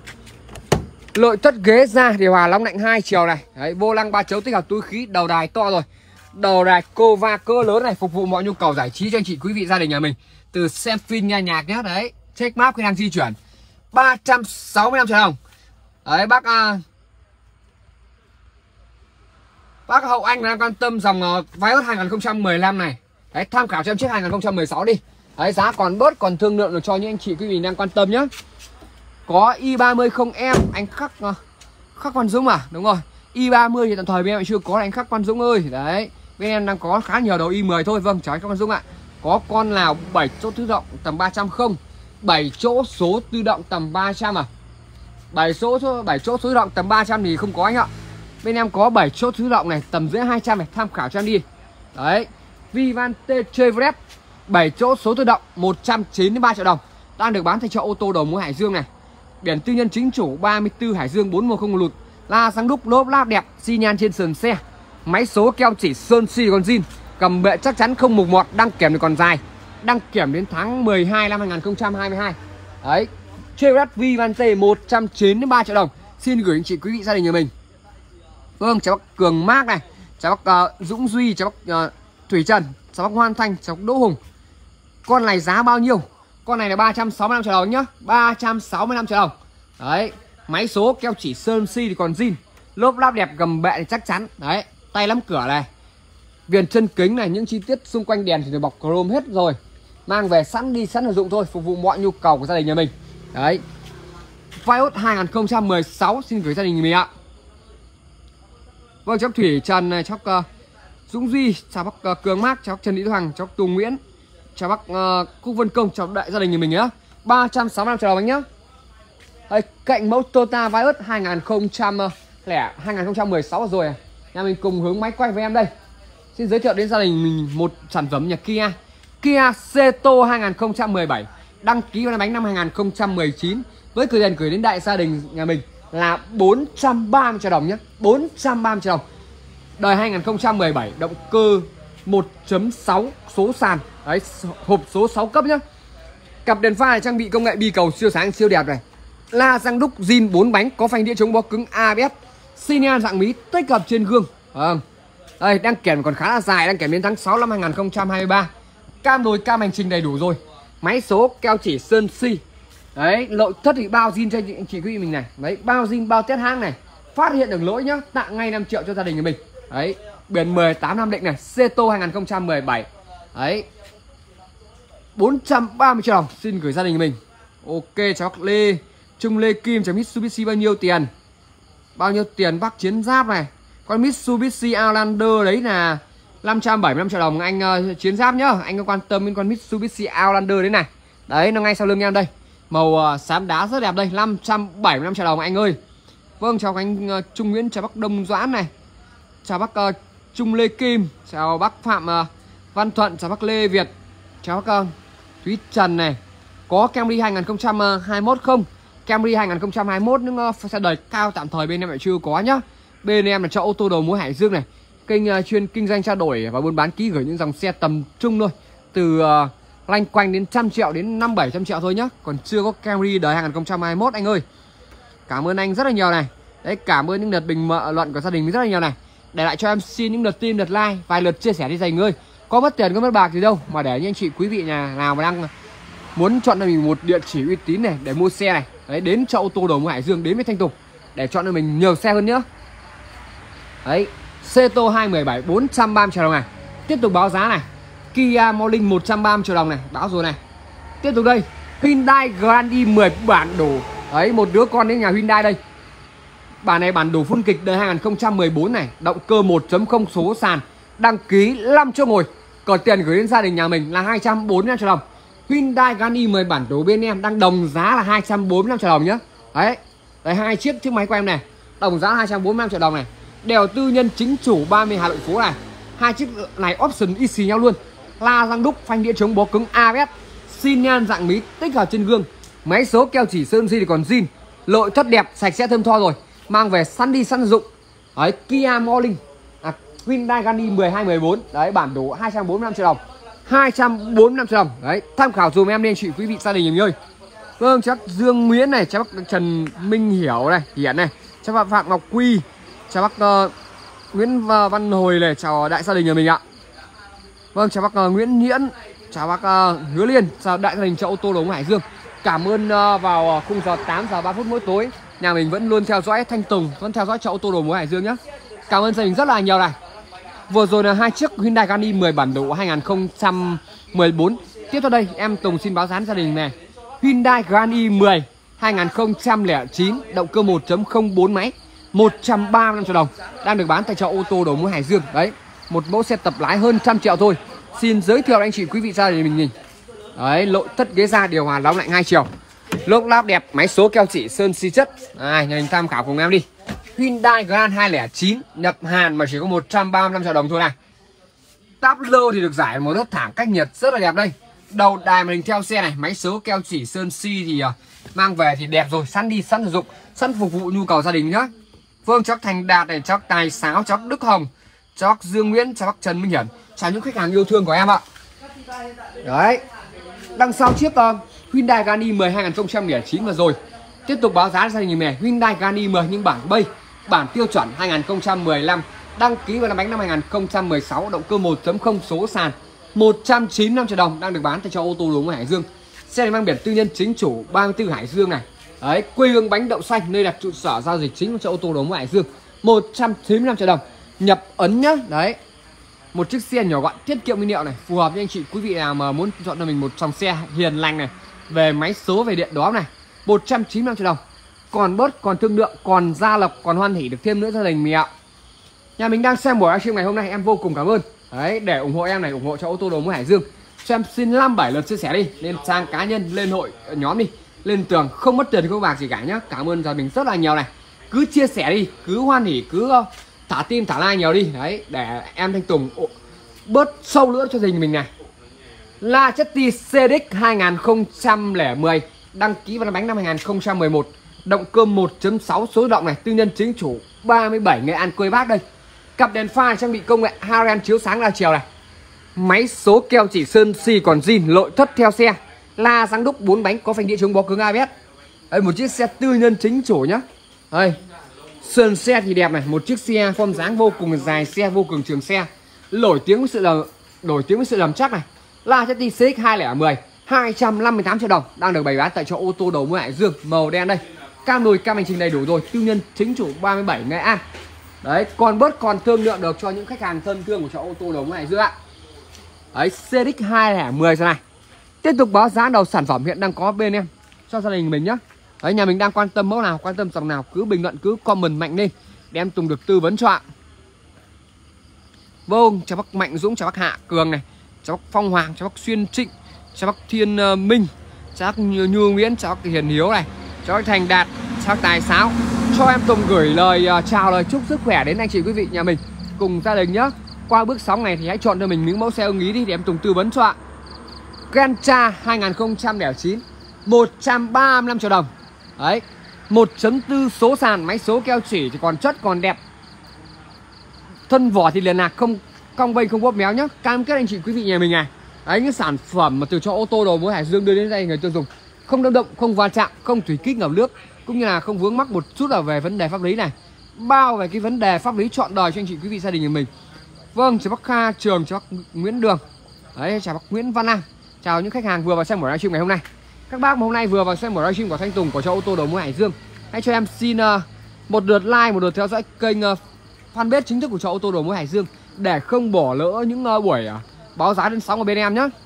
Nội thất ghế da, điều hòa nóng lạnh 2 chiều này. Đấy, vô lăng 3 chấu, tích hợp túi khí, đầu đài to rồi. Đầu đài Cova cỡ lớn này, phục vụ mọi nhu cầu giải trí cho anh chị quý vị gia đình nhà mình. Từ xem phim nghe nhạc nhé. Đấy, check map khi đang di chuyển, 365 triệu đồng. Đấy, bác Hậu Anh đang quan tâm dòng Vios 2015 này. Đấy, tham khảo cho em chiếc 2016 đi. Đấy, giá còn bớt, còn thương lượng được cho những anh chị quý vị đang quan tâm nhé. Có i30 không em, anh Khắc Văn Dũng à? Đúng rồi, i30 thì tạm thời bên em chưa có, anh Khắc Văn Dũng ơi. Đấy, bên em đang có khá nhiều đầu i10 thôi. Vâng, chào anh Khắc Văn Dũng ạ. Có con nào 7 chỗ tự động tầm 300 không? 7 chỗ số tự động tầm 300 à? 7 chỗ số tự động tầm 300 thì không có anh ạ. Bên em có 7 chỗ tự động này, tầm dưới 200 này, tham khảo cho em đi. Đấy, Vivante Chevrolet 7 chỗ số tự động 193 triệu đồng, đang được bán tại chợ ô tô đầu mối Hải Dương này. Biển tư nhân chính chủ 34 Hải Dương 410 lụt. La xăng đúc, lốp láp đẹp, xi nhan trên sườn xe. Máy số keo chỉ sơn xi còn zin. Cầm bệ chắc chắn không mục mọt, đăng kiểm thì còn dài. Đăng kiểm đến tháng 12 năm 2022. Đấy, Chevrolet Vivante 193 triệu đồng. Xin gửi anh chị quý vị gia đình nhà mình. Vâng, cháu bác Cường Mác này, cháu bác Dũng Duy, cháu bác Thủy Trần, cháu bác Hoan Thanh, cháu bác Đỗ Hùng. Con này giá bao nhiêu? Con này là 365 triệu đồng nhá, 365 triệu đồng. Đấy, máy số keo chỉ sơn xi thì còn zin. Lốp láp đẹp, gầm bệ thì chắc chắn. Đấy, tay nắm cửa này, viền chân kính này, những chi tiết xung quanh đèn thì được bọc chrome hết rồi. Mang về sẵn đi sẵn sử dụng thôi, phục vụ mọi nhu cầu của gia đình nhà mình. Đấy, Vios 2016 xin gửi gia đình nhà mình ạ. Vâng, cháu Thủy Trần này, cháu Dũng Duy, chào bác Cường Mác, cháu Trần Thị Hoàng, cháu Tùng Nguyễn, chào bác Cúc Vân Công, chào đại gia đình nhà mình nhé. 365 triệu đồng anh nhé. Đây, cạnh mẫu Toyota Vios 2016 rồi. Nhà mình cùng hướng máy quay với em đây. Xin giới thiệu đến gia đình mình một sản phẩm nhà Kia. Kia Ceto 2017, đăng ký vào bánh năm 2019 với cửa tiền gửi đến đại gia đình nhà mình là 430 triệu đồng nhé. 430 triệu đồng. Đời 2017, động cơ 1.6 số sàn. Đấy, hộp số 6 cấp nhá. Cặp đèn pha này trang bị công nghệ bi cầu siêu sáng siêu đẹp này. La răng đúc zin 4 bánh, có phanh đĩa chống bó cứng ABS. Xi nhan dạng mí tích hợp trên gương. Đây, đăng kiểm còn khá là dài, đăng kiểm đến tháng 6 năm 2023. Cam đồi cam hành trình đầy đủ rồi. Máy số keo chỉ sơn xi. Đấy, nội thất thì bao zin cho anh chị quý vị mình này. Đấy, bao zin bao test hãng này. Phát hiện được lỗi nhá, tặng ngay 5 triệu cho gia đình của mình. Đấy, biển 18 năm định này, Ceto 2017. Đấy, 430 triệu đồng xin gửi gia đình của mình. Ok, cháu Lê Trung Lê Kim, cháu Mitsubishi bao nhiêu tiền? Bao nhiêu tiền bác Chiến Giáp này. Con Mitsubishi Outlander đấy là 575 triệu đồng anh Chiến Giáp nhá. Anh có quan tâm đến con Mitsubishi Outlander đấy này. Đấy, nó ngay sau lưng em đây. Màu xám đá rất đẹp đây, 575 triệu đồng anh ơi. Vâng, chào anh Trung Nguyễn, chào bác Đông Doãn này. Chào bác Trung Lê Kim, chào bác Phạm Văn Thuận, chào bác Lê Việt, chào bác Thúy Trần này. Có Camry 2021 không? Camry 2021 những xe đời cao tạm thời bên em lại chưa có nhá. Bên em là cho ô tô đầu mối Hải Dương này. Kênh chuyên kinh doanh trao đổi và buôn bán ký gửi những dòng xe tầm trung thôi. Từ loanh quanh đến 100 triệu đến 500-700 triệu thôi nhá. Còn chưa có Camry đời 2021 anh ơi. Cảm ơn anh rất là nhiều này. Đấy, cảm ơn những lượt bình luận của gia đình rất là nhiều này. Để lại cho em xin những lượt tim, lượt like, vài lượt chia sẻ đi dành ơi. Có mất tiền, có mất bạc gì đâu. Mà để những anh chị quý vị nhà nào mà đang muốn chọn cho mình một địa chỉ uy tín này để mua xe này. Đấy, đến cho ô tô đầu mối Hải Dương, đến với Thanh Tùng để chọn cho mình nhiều xe hơn nữa. Đấy, Ceto 2017 430 triệu đồng này. Tiếp tục báo giá này. Kia Morning 130 triệu đồng này, báo rồi này. Tiếp tục đây, Hyundai Grand i10 bản đồ. Đấy, một đứa con đến nhà Hyundai đây. Bản này bản đồ full kịch đời 2014 này, động cơ 1.0 số sàn, đăng ký 5 chỗ ngồi. Còn tiền gửi đến gia đình nhà mình là 245 triệu đồng. Hyundai Grand i10 bản đồ bên em đang đồng giá là 245 triệu đồng nhá. Đấy, đấy, hai chiếc máy của em này, đồng giá 245 triệu đồng này. Đèo tư nhân chính chủ 30 Hà Nội phố này. Hai chiếc này option y xì nhau luôn. La răng đúc, phanh đĩa chống bó cứng ABS, xi nhan dạng mí tích hợp trên gương. Máy số keo chỉ sơn xi thì còn zin. Nội thất đẹp, sạch sẽ thơm tho rồi. Mang về sẵn đi sẵn sử dụng. Đấy, Kia Morning Hyundai Grand i10 2014. Đấy, bản đồ 245 triệu đồng. 245 triệu đồng. Đấy, tham khảo dùm em nên chị quý vị gia đình mình ơi. Vâng, chắc Dương Nguyễn này, cháu bác Trần Minh Hiểu này, Hiển này, cháu bác Phạm Ngọc Quy, chào bác Nguyễn Văn Hồi này, chào đại gia đình nhà mình ạ. Vâng, chào bác Nguyễn Nhiễn, chào bác Hứa Liên, chào đại gia đình cho ô tô đầu mối Hải Dương. Cảm ơn vào khung giờ 8 giờ 3 phút mỗi tối nhà mình vẫn luôn theo dõi Thanh Tùng, vẫn theo dõi cho ô tô đầu mối Hải Dương nhé. Cảm ơn gia đình rất là nhiều này. Vừa rồi là hai chiếc Hyundai Grand i10 bản đồ 2014. Tiếp theo đây em Tùng xin báo giá gia đình này. Hyundai Grand i10 2009, động cơ 1.04 máy, 135 triệu đồng, đang được bán tại chợ ô tô đầu mối Hải Dương. Đấy, một mẫu xe tập lái hơn 100 triệu thôi. Xin giới thiệu anh chị quý vị gia đình mình nhìn. Đấy, nội thất ghế da, điều hòa nóng lạnh 2 chiều, lốp láp đẹp, máy số keo chỉ sơn xi chất. Nhà mình tham khảo cùng em đi. Hyundai Grand 209 nhập Hàn mà chỉ có 135 triệu đồng thôi này. Táp lô thì được giải một lớp thảm cách nhiệt rất là đẹp đây. Đầu đài màn hình theo xe này, máy số keo chỉ sơn xi thì Mang về thì đẹp rồi, sẵn đi sẵn sử dụng, sẵn phục vụ nhu cầu gia đình nhá. Vâng, cháu Thành Đạt này, cháu Tài Sáo, cháu Đức Hồng, cháu Dương Nguyễn, cháu Trần Minh Hiển, chào những khách hàng yêu thương của em ạ. Đấy, đằng sau chiếc Hyundai Gani 10 2009 vừa rồi. Tiếp tục báo giá gia đình này, Hyundai Gani 10 nhưng bản bay, bản tiêu chuẩn 2015, đăng ký vào năm bánh năm 2016, động cơ 1.0 số sàn, 195 triệu đồng, đang được bán tại cho ô tô đồ Hải Dương. Xe này mang biển tư nhân chính chủ 34 Hải Dương này. Đấy, quê hương bánh đậu xanh, nơi đặt trụ sở giao dịch chính cho ô tô đồ Hải Dương, 195 triệu đồng, nhập ấn nhá. Đấy, một chiếc xe nhỏ gọn, tiết kiệm nguyên liệu này, phù hợp với anh chị quý vị nào mà muốn chọn cho mình một dòng xe hiền lành này, về máy số, về điện đó này, 195 triệu đồng. Còn bớt, còn thương lượng, còn gia lộc, còn hoan hỉ được thêm nữa gia đình mình ạ. Nhà mình đang xem buổi livestream ngày hôm nay, em vô cùng cảm ơn. Đấy, để ủng hộ em này, ủng hộ cho ô tô đồ mới Hải Dương, cho em xin 5-7 lượt chia sẻ đi, lên trang cá nhân, lên hội nhóm đi, lên tường, không mất tiền không bạc gì cả nhá. Cảm ơn gia đình rất là nhiều này. Cứ chia sẻ đi, cứ hoan hỉ, cứ thả tim thả like nhiều đi. Đấy, để em Thanh Tùng bớt sâu nữa cho gia đình mình này. Lacetti CX 2010, đăng ký vào bánh năm 2011, động cơ 1.6 số động này, tư nhân chính chủ 37 Nghệ An quê Bác đây. Cặp đèn pha trang bị công nghệ Haren chiếu sáng đa chiều này. Máy số keo chỉ sơn xì còn zin, nội thất theo xe. La răng đúc 4 bánh có phanh đĩa chống bó cứng ABS. Đây, một chiếc xe tư nhân chính chủ nhá. Đây, sườn xe thì đẹp này, một chiếc xe form dáng vô cùng dài, xe vô cùng trường xe, nổi tiếng với sự làm chắc này. Lacetti CX 2010, 258 triệu đồng, đang được bày bán tại chỗ ô tô đầu mới Hải Dương, màu đen đây. Cam đùi, cam hành trình đầy đủ rồi, tư nhân chính chủ 37 Nghệ An. Đấy, còn bớt còn thương lượng được cho những khách hàng thân thương của chỗ ô tô đầu mới Hải Dương ạ. Đấy, CX 2010 này. Tiếp tục báo giá đầu sản phẩm hiện đang có bên em cho gia đình mình nhá. Đấy, nhà mình đang quan tâm mẫu nào, quan tâm dòng nào, cứ bình luận, cứ comment mạnh lên để em Tùng được tư vấn cho ạ. Vâng, chào bác Mạnh Dũng, chào bác Hạ Cường này, chào bác Phong Hoàng, chào bác Xuyên Trịnh, chào bác Thiên Minh, chào bác Như Nguyễn, chào bác Hiền Hiếu này, chào bác Thành Đạt, chào bác Tài Sáo. Cho em Tùng gửi lời chào, lời chúc sức khỏe đến anh chị quý vị nhà mình cùng gia đình nhá. Qua bước sóng này thì hãy chọn cho mình những mẫu xe ưng ý đi để em Tùng tư vấn cho ạ. Gentra 2009, 135 triệu đồng. Đấy, 1.4 số sàn, máy số keo chỉ thì còn chất còn đẹp. Thân vỏ thì liền lạc, không cong vênh, không bóp méo nhá. Cam kết anh chị quý vị nhà mình này. Đấy, những sản phẩm mà từ cho ô tô đầu mối Hải Dương đưa đến đây người tiêu dùng, không đâm động, không va chạm, không thủy kích ngập nước, cũng như là không vướng mắc một chút nào về vấn đề pháp lý này. Bao về cái vấn đề pháp lý trọn đời cho anh chị quý vị gia đình nhà mình. Vâng, chào bác Kha Trường, chào bác Nguyễn Đường. Đấy, chào bác Nguyễn Văn Nam. Chào những khách hàng vừa vào xem buổi livestream ngày hôm nay. Các bác mà hôm nay vừa vào xem buổi livestream của Thanh Tùng của cho ô tô đầu mối Hải Dương, hãy cho em xin một lượt like, một lượt theo dõi kênh fanpage chính thức của cho ô tô đầu mối Hải Dương để không bỏ lỡ những buổi báo giá đến sóng của bên em nhé.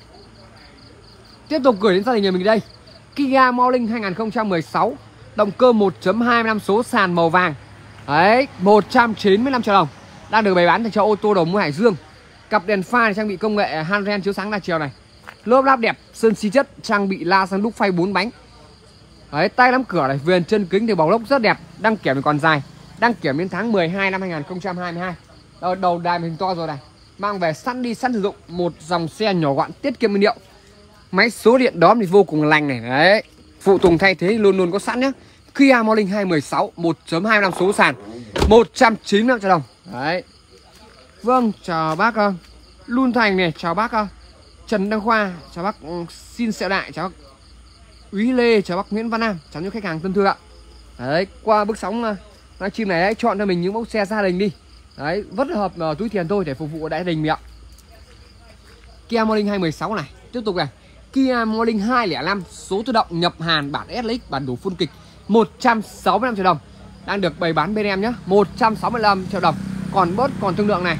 Tiếp tục gửi đến gia đình nhà mình đây, Kia Morning 2016, động cơ 1.25 số sàn màu vàng. Đấy, 195 triệu đồng, đang được bày bán tại cho ô tô đầu mối Hải Dương. Cặp đèn pha trang bị công nghệ Haren chiếu sáng đa chiều này, lốp láp đẹp, sơn xi chất, trang bị la răng đúc phay 4 bánh. Đấy, tay nắm cửa này, viền chân kính thì bọc lốc rất đẹp, đăng kiểm còn dài, đăng kiểm đến tháng 12 năm 2022. Đầu đài mình to rồi này, mang về sẵn đi sẵn sử dụng, một dòng xe nhỏ gọn, tiết kiệm nhiên liệu. Máy số điện đóm thì vô cùng lành này. Đấy, phụ tùng thay thế luôn luôn có sẵn nhá. Kia Morning 2016, 1.25 số sàn, 195 triệu đồng. Đấy. Vâng, chào bác Luân Thành này, chào bác Trần Đăng Khoa, chào bác Xin Sẹo Đại, chào bác Úy Lê, chào bác Nguyễn Văn Nam, chào những khách hàng thân thương ạ. Đấy, qua bước sóng livestream này đấy, chọn cho mình những mẫu xe gia đình đi. Đấy, rất hợp túi tiền thôi để phục vụ đại đình mình ạ. Kia Morning 2016 này, tiếp tục này. Kia Morning 205 số tự động nhập Hàn, bản SLX, bản đủ full kịch, 165 triệu đồng, đang được bày bán bên em nhé. 165 triệu đồng, còn bớt còn thương lượng này.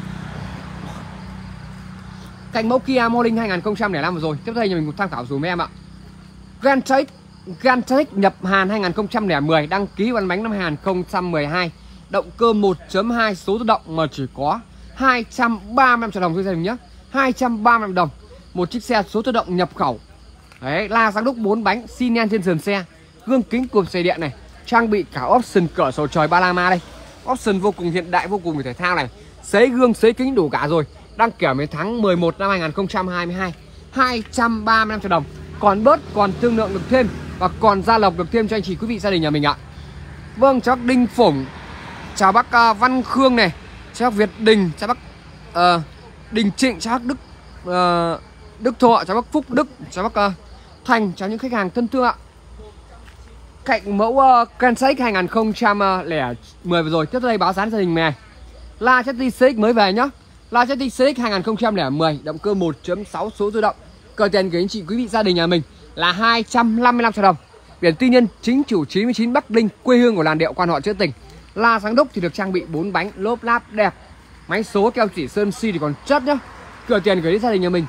Cạnh mẫu Kia Morning 2005 vừa rồi, tiếp theo nhà mình cùng tham khảo dùm em ạ. Gentrack nhập Hàn 2010, đăng ký văn bánh năm 2012, động cơ 1.2 số tự động mà chỉ có 235 triệu đồng thôi gia đình nhé. 235 đồng, một chiếc xe số tự động nhập khẩu. Đấy, la răng đúc 4 bánh, xi nhan trên sườn xe, gương kính cụp xe điện này, trang bị cả option cửa sổ trời Palama đây. Option vô cùng hiện đại, vô cùng thể thao này, sấy gương, sấy kính đủ cả rồi. Đăng kiểm đến tháng 11 năm 2022, 235 triệu đồng, còn bớt còn thương lượng được thêm và còn gia lộc được thêm cho anh chị quý vị gia đình nhà mình ạ. Vâng, chào bác Đinh Phủng, chào bác Văn Khương này, chào bác Việt Đình, chào bác Đình Trịnh, chào bác Đức Thọ, chào bác Phúc Đức, chào bác Thành, chào những khách hàng thân thương ạ. Cạnh mẫu Kansai 2010 vừa rồi, tiếp đây báo giá gia đình này. La Chatty CX mới về nhá. La Chatty CX 2010, động cơ 1.6 số tự động. Cờ tiền của anh chị quý vị gia đình nhà mình là 255 triệu đồng. Biển tư nhân chính chủ 99 Bắc Ninh, quê hương của làn điệu quan họ trữ tình. La Sáng Đúc thì được trang bị 4 bánh lốp láp đẹp. Máy số keo chỉ sơn xi thì còn chất nhá. Cờ tiền gửi đến gia đình nhà mình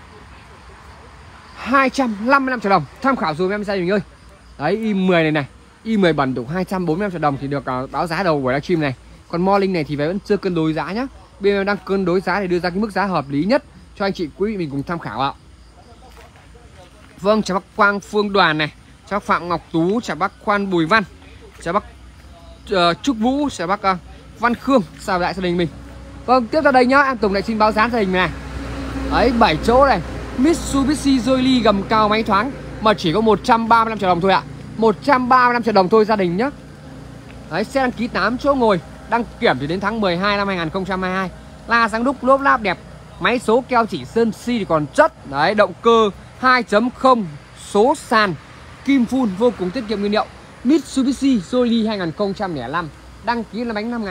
255 triệu đồng. Tham khảo dùm em gia đình ơi. Đấy, i10 này này, i10 bản đủ 245 triệu đồng thì được báo giá đầu buổi livestream này. Còn Morning này thì vẫn chưa cân đối giá nhá. Bên em đang cân đối giá để đưa ra cái mức giá hợp lý nhất cho anh chị quý vị mình cùng tham khảo ạ. Vâng, chào bác Quang Phương Đoàn này, chào bác Phạm Ngọc Tú, chào bác Khoan Bùi Văn, chào bác Trúc Vũ, chào bác Văn Khương, chào lại gia đình mình. Vâng, tiếp theo đây nhá, em Tùng lại xin báo giá gia đình này. Đấy, 7 chỗ này, Mitsubishi Jolie gầm cao máy thoáng mà chỉ có 135 triệu đồng thôi ạ. 135 triệu đồng thôi gia đình nhá. Đấy, xe đăng ký 8 chỗ ngồi, đăng kiểm thì đến tháng 12 năm 2022. La Sáng Đúc lốp láp đẹp, máy số keo chỉ sơn xi thì còn chất. Đấy, động cơ 2.0 số sàn kim phun vô cùng tiết kiệm nguyên liệu. Mitsubishi Jolie 2005, đăng ký là bánh năm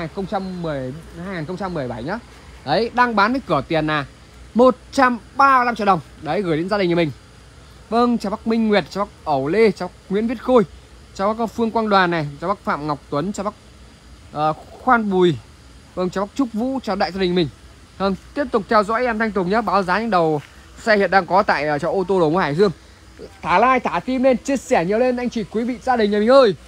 2017 nhá. Đấy, đang bán với cửa tiền là 135 triệu đồng. Đấy, gửi đến gia đình nhà mình. Vâng, chào bác Minh Nguyệt, chào bác Ẩu Lê, chào bác Nguyễn Viết Khôi, chào bác Phương Quang Đoàn này, chào bác Phạm Ngọc Tuấn, chào bác Khoan Bùi. Vâng, chào bác Trúc Vũ, chào đại gia đình mình. Vâng, tiếp tục theo dõi em Thanh Tùng nhé. Báo giá những đầu xe hiện đang có tại chỗ ô tô Đồng Hải Dương. Thả like, thả tim lên, chia sẻ nhiều lên anh chị quý vị gia đình nhà mình ơi.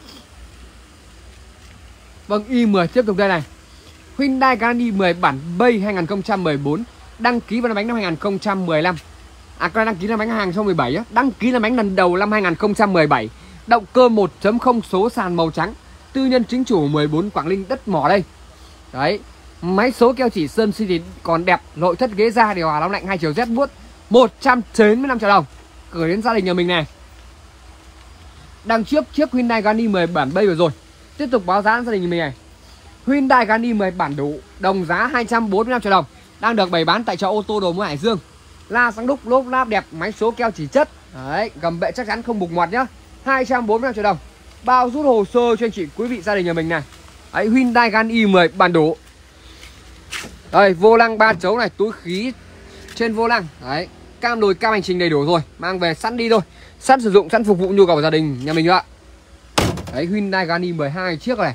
Vâng, i10 tiếp tục đây này. Hyundai Grand i10 bản Bay 2014, đăng ký vào bánh năm 2015. Đăng ký là bánh 2017 á, đăng ký là bánh lần đầu năm 2017. Động cơ 1.0 số sàn màu trắng, tư nhân chính chủ 14 Quảng Ninh đất mỏ đây. Đấy, máy số keo chỉ sơn xi thì còn đẹp, nội thất ghế da điều hòa nóng lạnh 2 chiều Z buốt, 195 triệu đồng. Gửi đến gia đình nhà mình này. Đằng trước chiếc Hyundai Grand i10 bản Bay vừa rồi. Tiếp tục báo giá gia đình nhà mình này. Hyundai Grand i10 bản đủ, đồng giá 245 triệu đồng, đang được bày bán tại chợ ô tô Đồng Hải Dương. La Sáng Đúc lốp láp đẹp, máy số keo chỉ chất. Đấy, gầm bệ chắc chắn không bục ngoặt nhá. 245 triệu đồng. Bao rút hồ sơ cho anh chị quý vị gia đình nhà mình này. Đấy, Hyundai Grand i10 bản đủ. Đây, vô lăng 3 chấu này, túi khí trên vô lăng. Đấy, cam nồi cam hành trình đầy đủ rồi, mang về sẵn đi thôi, sẵn sử dụng, sẵn phục vụ nhu cầu của gia đình nhà mình ạ. Đấy, Hyundai Grand i10 2 chiếc này.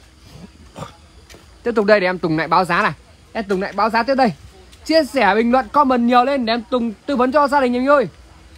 Tiếp tục đây để em Tùng lại báo giá này. Em Tùng lại báo giá tiếp đây. Chia sẻ bình luận comment nhiều lên để em Tùng tư vấn cho gia đình nhà mình ơi.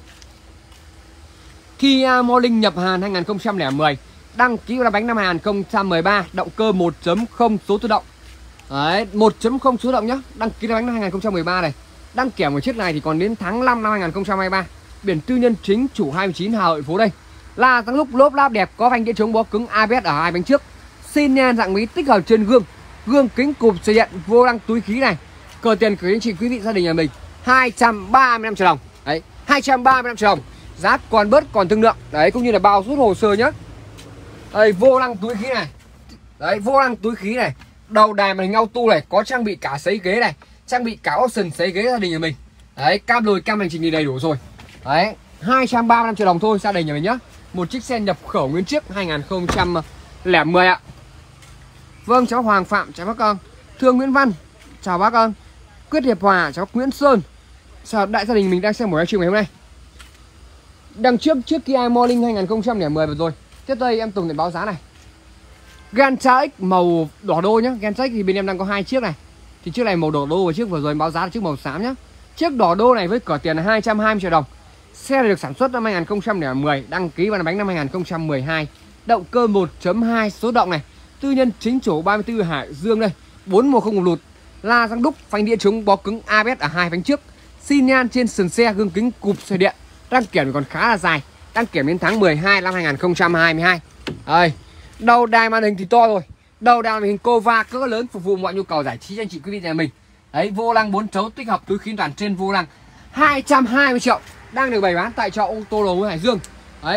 Kia Morning nhập Hàn 2010, đăng ký là bánh năm 2013, động cơ 1.0 số tự động. Đấy, 1.0 số tự động nhá, đăng ký là bánh năm 2013 này. Đăng kiểm của chiếc này thì còn đến tháng 5 năm 2023. Biển tư nhân chính chủ 29 Hà Nội phố đây. La Sáng Đúc lốp láp đẹp, có phanh đĩa chống bó cứng ABS ở hai bánh trước. Xin nhan dạng mí tích hợp trên gương, gương kính cụp xe điện, vô lăng túi khí này. Cờ tiền của anh chị quý vị gia đình nhà mình 235 triệu đồng. Đấy, 235 triệu đồng. Giá còn bớt còn thương lượng. Đấy, cũng như là bao rút hồ sơ nhá. Đây, vô lăng túi khí này. Đấy, vô lăng túi khí này. Đầu đài màn hình auto này, có trang bị cả sấy ghế này, trang bị cả option sấy ghế gia đình nhà mình. Đấy, cam lồi cam hành trình thì đầy đủ rồi. Đấy, 235 triệu đồng thôi gia đình nhà mình nhá. Một chiếc xe nhập khẩu nguyên chiếc 2010 ạ. Vâng, cháu Hoàng Phạm, chào bác Thương Nguyễn Văn, chào bác Quyết Hiệp Hòa, cháu Nguyễn Sơn, chào đại gia đình mình đang xem buổi livestream ngày hôm nay. Đằng trước chiếc Kia Morning 2010 vừa rồi. Tiếp đây em Tùng để báo giá này. Gentra X màu đỏ đô nhá. Gentra X thì bên em đang có 2 chiếc này. Thì chiếc này màu đỏ đô và chiếc vừa rồi báo giá là chiếc màu xám nhá. Chiếc đỏ đô này với cửa tiền là 220 triệu đồng. Xe này được sản xuất năm 2010, đăng ký vào bánh năm 2012. Động cơ 1.2 số động này. Tư nhân chính chủ 34 Hải Dương đây. 4 mùa không lụt. La Sáng Đúc, phanh đĩa chống bó cứng ABS ở hai bánh trước. Xi nhan trên sườn xe, gương kính cụp xe điện. Đăng kiểm còn khá là dài, đăng kiểm đến tháng 12 năm 2022. Đây, đầu đài màn hình thì to rồi. Đầu đài màn hình Cova cỡ lớn phục vụ mọi nhu cầu giải trí cho anh chị quý vị nhà mình. Đấy, vô lăng 4 chấu tích hợp túi khí toàn trên vô lăng. 220 triệu đang được bày bán tại chợ ô tô Đồng Hải Dương. Đấy,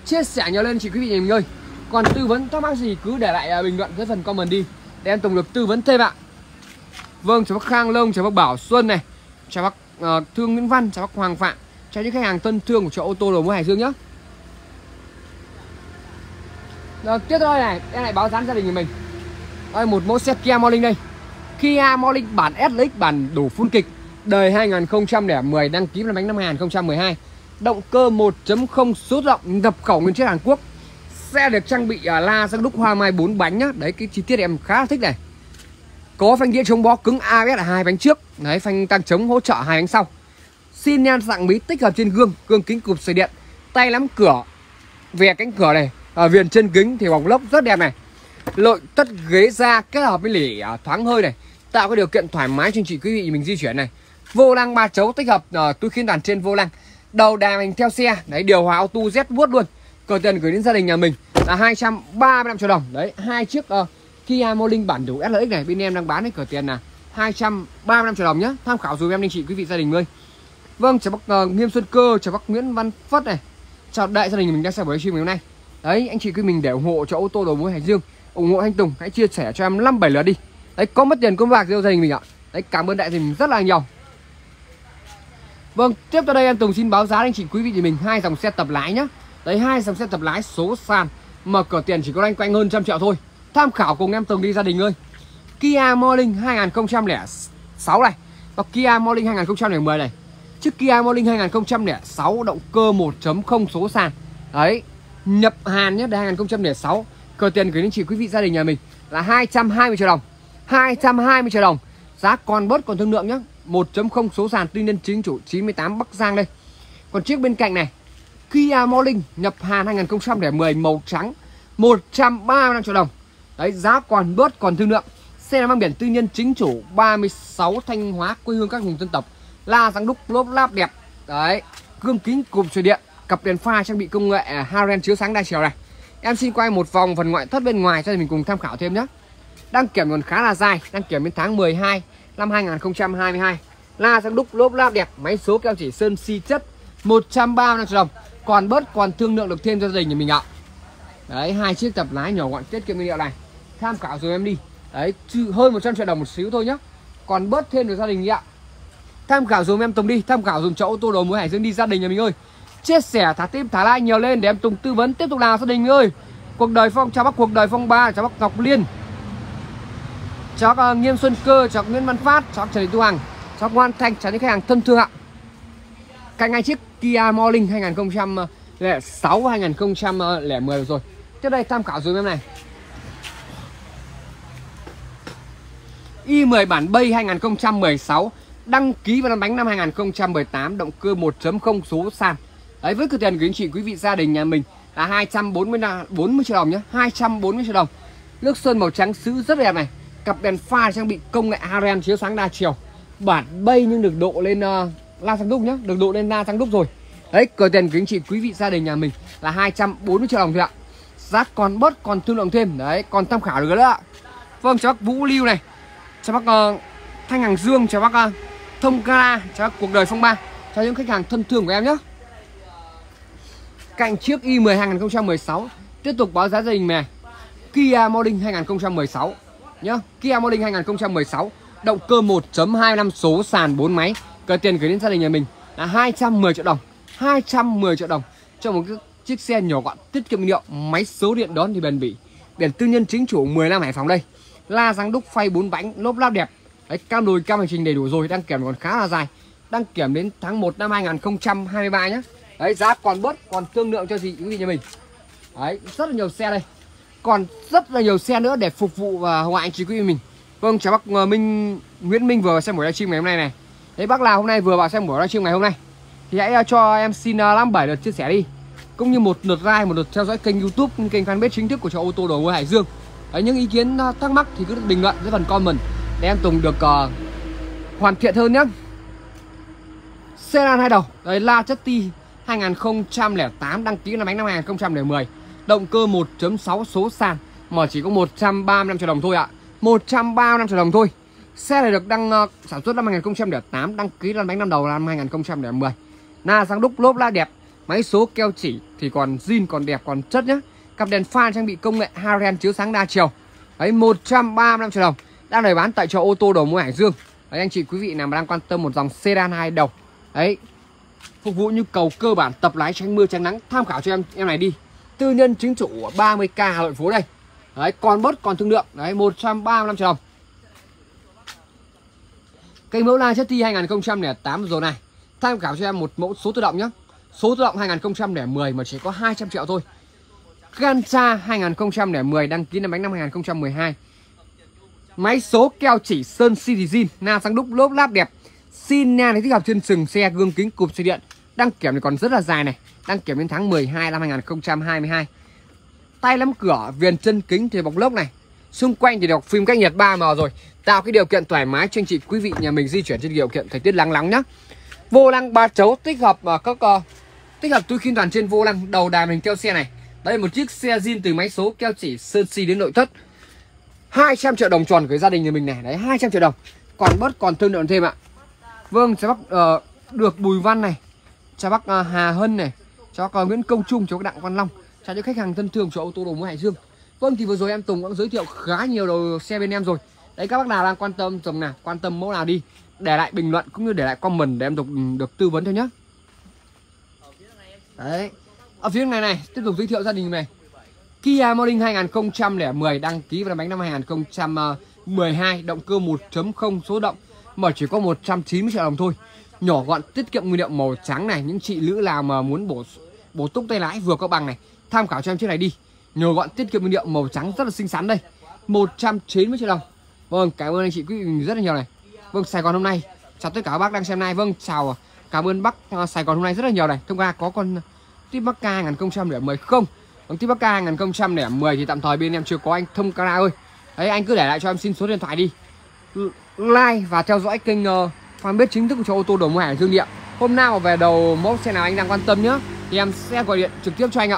chia sẻ nhiều lên chị quý vị nhà mình ơi. Còn tư vấn thắc mắc gì cứ để lại bình luận dưới phần comment đi để em Tùng được tư vấn thêm ạ. Vâng, chào bác Khang Long, chào bác Bảo Xuân này, chào bác Thương Nguyễn Văn, chào bác Hoàng Phạm, chào những khách hàng thân thương của chỗ ô tô đầu mối Hải Dương nhé. Rồi, tiếp theo này, em lại báo giá gia đình của mình. Đây, một mẫu xe Kia Morning đây. Kia Morning bản SLX bản đủ full kịch, đời 2010, đăng ký năm bánh năm 2012. Động cơ 1.0 số rộng, nhập khẩu nguyên chiếc Hàn Quốc. Xe được trang bị la răng đúc hoa mai 4 bánh nhá. Đấy, cái chi tiết em khá là thích này. Có phanh đĩa chống bó cứng ABS là 2 bánh trước. Đấy, phanh tăng chống hỗ trợ 2 bánh sau. Xin nhan dạng bí tích hợp trên gương kính cụp sợi điện, tay nắm cửa, vè cánh cửa này, viền chân kính thì bọc lốc rất đẹp này. Lội tất ghế da kết hợp với lỉ thoáng hơi này, tạo cái điều kiện thoải mái cho anh chị quý vị mình di chuyển này. Vô lăng 3 chấu tích hợp túi khiên đàn trên vô lăng. Đầu đà mình theo xe, đấy, điều hòa auto Z vuốt luôn. Cờ tiền gửi đến gia đình nhà mình là 235 triệu đồng. Đấy, hai chiếc Kia Morning bản đủ SLX này bên em đang bán đấy, cờ tiền là 235 triệu đồng nhá. Tham khảo dùm em anh chị quý vị gia đình ơi. Vâng, chào bác Nghiêm Xuân Cơ, chào bác Nguyễn Văn Phất này. Chào đại gia đình mình đang xem buổi livestream ngày hôm nay. Đấy, anh chị quý mình để ủng hộ cho ô tô đầu mối Hải Dương, ủng hộ anh Tùng, hãy chia sẻ cho em 5-7 lượt đi. Đấy, có mất tiền có bạc cho gia đình mình ạ. Đấy, cảm ơn đại gia đình rất là nhiều. Vâng, tiếp theo đây em Tùng xin báo giá anh chị quý vị thì mình hai dòng xe tập lái nhá. Đấy, hai dòng xe tập lái số sàn mà cỡ tiền chỉ có loanh quanh hơn 100 triệu thôi. Tham khảo cùng em Tùng đi gia đình ơi. Kia Morning 2006 này và Kia Morning 2010 này. Chiếc Kia Morning 2006 động cơ 1.0 số sàn. Đấy, nhập Hàn nhé, 2006. Cờ tiền gửi đến chị quý vị gia đình nhà mình là 220 triệu đồng. 220 triệu đồng. Giá còn bớt còn thương lượng nhé. 1.0 số sàn tư nhân chính chủ 98 Bắc Giang đây. Còn chiếc bên cạnh này, Kia Morning nhập Hàn 2010 màu trắng, 135 triệu đồng. Đấy, giá còn bớt còn thương lượng. Xe là mang biển tư nhân chính chủ 36 Thanh Hóa, quê hương các vùng dân tộc. La răng đúc lốp láp đẹp. Đấy, gương kính cụp sưởi điện, cặp đèn pha trang bị công nghệ Haren chiếu sáng đa chiều này. Em xin quay một vòng phần ngoại thất bên ngoài cho mình cùng tham khảo thêm nhé. Đăng kiểm còn khá là dài, đăng kiểm đến tháng 12 năm 2022. La răng đúc lốp láp đẹp, máy số keo chỉ sơn xi chất, 135 triệu đồng. Còn bớt còn thương lượng được thêm cho gia đình nhà mình ạ. Đấy, hai chiếc tập lái nhỏ gọn tiết kiệm nhiên liệu này. Tham khảo rồi em đi. Đấy, hơn 100 triệu đồng một xíu thôi nhá. Còn bớt thêm được gia đình ạ. Tham khảo dùm em Tùng đi, tham khảo dùm cho ô tô đầu mối Hải Dương đi gia đình nhà mình ơi. Chia sẻ thả tim thả like nhiều lên để em Tùng tư vấn tiếp tục nào gia đình ơi. Cuộc đời Phong, chào bác Cuộc đời Phong 3, chào bác Ngọc Liên, chào bác Nghiêm Xuân Cơ, chào bác Nguyễn Văn Phát, chào bác Trần Thị Tu Hằng, chào bác Ngoan Thanh, chào những khách hàng thân thương ạ. Cạnh hai chiếc Kia Morning 2006 2010 rồi. Tiếp đây tham khảo dùm em này. i10 bản Bay 2016, đăng ký vào năm bánh năm 2018, động cơ 1.0 số sàn. Đấy, với cửa tiền của anh chị quý vị gia đình nhà mình là 240 triệu đồng nhé, 240 triệu đồng. Nước sơn màu trắng sứ rất đẹp này, cặp đèn pha trang bị công nghệ Haren chiếu sáng đa chiều. Bản Bay nhưng được độ lên la răng đúc nhá, được độ lên la răng đúc rồi. Đấy, cửa tiền của anh chị quý vị gia đình nhà mình là 240 triệu đồng thôi ạ. Giá còn bớt còn thương lượng thêm. Đấy, còn tham khảo được nữa ạ. Vâng, chào bác Vũ Lưu này, chào bác Thanh Hằng Dương, chào bác Thông Ca, chào bác Cuộc đời Phong 3, chào những khách hàng thân thương của em nhé. Cạnh chiếc i10 2016 tiếp tục báo giá gia đình này. Kia Morning 2016 nhá, Kia Morning 2016, động cơ 1.25 số sàn 4 máy. Cỡ tiền gửi đến gia đình nhà mình là 210 triệu đồng. 210 triệu đồng cho một chiếc xe nhỏ gọn tiết kiệm nhiên liệu, máy số điện đón thì bền bỉ, biển tư nhân chính chủ 15 Hải Phòng đây. La răng đúc phay 4 bánh, lốp láp đẹp. Đấy, cam đùi cam hành trình đầy đủ rồi, đăng kiểm còn khá là dài. Đăng kiểm đến tháng 1 năm 2023 nhé. Đấy, giá còn bớt còn thương lượng cho chị quý vị nhà mình. Đấy, rất là nhiều xe đây. Còn rất là nhiều xe nữa để phục vụ và hậu anh chị quý vị mình. Vâng, chào bác Nguyễn Minh vừa xem buổi livestream ngày hôm nay này. Đấy, bác nào hôm nay vừa vào xem buổi livestream ngày hôm nay thì hãy cho em xin 5-7 lượt chia sẻ đi, cũng như một lượt like, một lượt theo dõi kênh YouTube, kênh fanpage chính thức của cho ô tô đầu mối Hải Dương. Đấy, những ý kiến thắc mắc thì cứ bình luận dưới phần comment để em Tùng được hoàn thiện hơn nhé. Xe lan hai đầu, đấy, La Chất Ti 2008, đăng ký năm bánh năm 2010, động cơ 1.6 số sàn mà chỉ có 135 triệu đồng thôi ạ. 135 triệu đồng thôi. Xe này được sản xuất năm 2008, đăng ký lăn bánh năm đầu là năm 2010. Na răng đúc lốp la đẹp, Máy số keo chỉ thì còn zin, còn đẹp, còn chất nhá. Cặp đèn pha trang bị công nghệ Haren chiếu sáng đa chiều. Đấy, 135 triệu đồng. Đang để bán tại chợ ô tô đầu mối Hải Dương. Đấy, anh chị quý vị nào mà đang quan tâm một dòng sedan 2 đầu. Đấy, phục vụ nhu cầu cơ bản tập lái tránh mưa tránh nắng, tham khảo cho em này đi. Tư nhân chính chủ 30k Hà Nội phố đây. Đấy, còn bớt còn thương lượng. Đấy, 135 triệu đồng. Cây mẫu la chất ti 2008 rồi này. Tham khảo cho em một mẫu số tự động nhé. Số tự động 2010 mà chỉ có 200 triệu thôi. Gancha 2010 đăng ký năm bánh năm 2012. Máy số keo chỉ sơn Citizen, na sang đúc lốp láp đẹp. Xin nha, thích hợp trên sừng xe, gương kính cụp xe điện. Đăng kiểm thì còn rất là dài này. Đăng kiểm đến tháng 12 năm 2022. Tay nắm cửa, viền chân kính thì bọc lốc này. Xung quanh thì đọc phim cách nhiệt 3M rồi. Tạo cái điều kiện thoải mái cho anh chị quý vị nhà mình di chuyển trên điều kiện thời tiết nắng nóng nhá. Vô lăng 3 chấu tích hợp tích hợp túi khiên toàn trên vô lăng, đầu đài mình theo xe này. Đây một chiếc xe zin từ máy số keo chỉ sơn xi đến nội thất. 200 triệu đồng tròn với gia đình nhà mình này. Đấy, 200 triệu đồng. Còn bớt còn thương lượng thêm ạ. Vâng, chào bác được Bùi Văn này. Chào bác Hà Hân này. Chào bác Nguyễn Công Trung, chào bác Đặng Văn Long. Chào những khách hàng thân thương cho ô tô đầu mối Hải Dương. Vâng, thì vừa rồi em Tùng cũng giới thiệu khá nhiều đầu xe bên em rồi. Đấy, các bác nào đang quan tâm dòng nào, quan tâm mẫu nào đi, để lại bình luận cũng như để lại comment để em được tư vấn thôi nhé. Đấy, ở phía này tiếp tục giới thiệu gia đình này. Kia Morning 2010 đăng ký vào bánh năm 2012, động cơ 1.0 số động, mà chỉ có 190 triệu đồng thôi. Nhỏ gọn, tiết kiệm nguyên liệu, màu trắng này. Những chị nữ nào mà muốn bổ túc tay lái vừa có bằng này, tham khảo cho em chiếc này đi. Nhỏ gọn, tiết kiệm nguyên liệu, màu trắng rất là xinh xắn đây. 190 triệu đồng. Vâng, cảm ơn anh chị quý vị mình rất là nhiều này. Vâng, Sài Gòn hôm nay chào tất cả các bác đang xem này. Vâng, chào, cảm ơn bác Sài Gòn hôm nay rất là nhiều này. Thông qua có con Tip Bắc K 2010 không? Vâng, Tip Bắc K 2010 thì tạm thời bên em chưa có anh Thông Cara ơi. Đấy, anh cứ để lại cho em xin số điện thoại đi. Like và theo dõi kênh fanpage chính thức cho ô tô đầu mối Hải Dương Điện. Hôm nào về đầu mẫu xe nào anh đang quan tâm nhá thì em sẽ gọi điện trực tiếp cho anh ạ.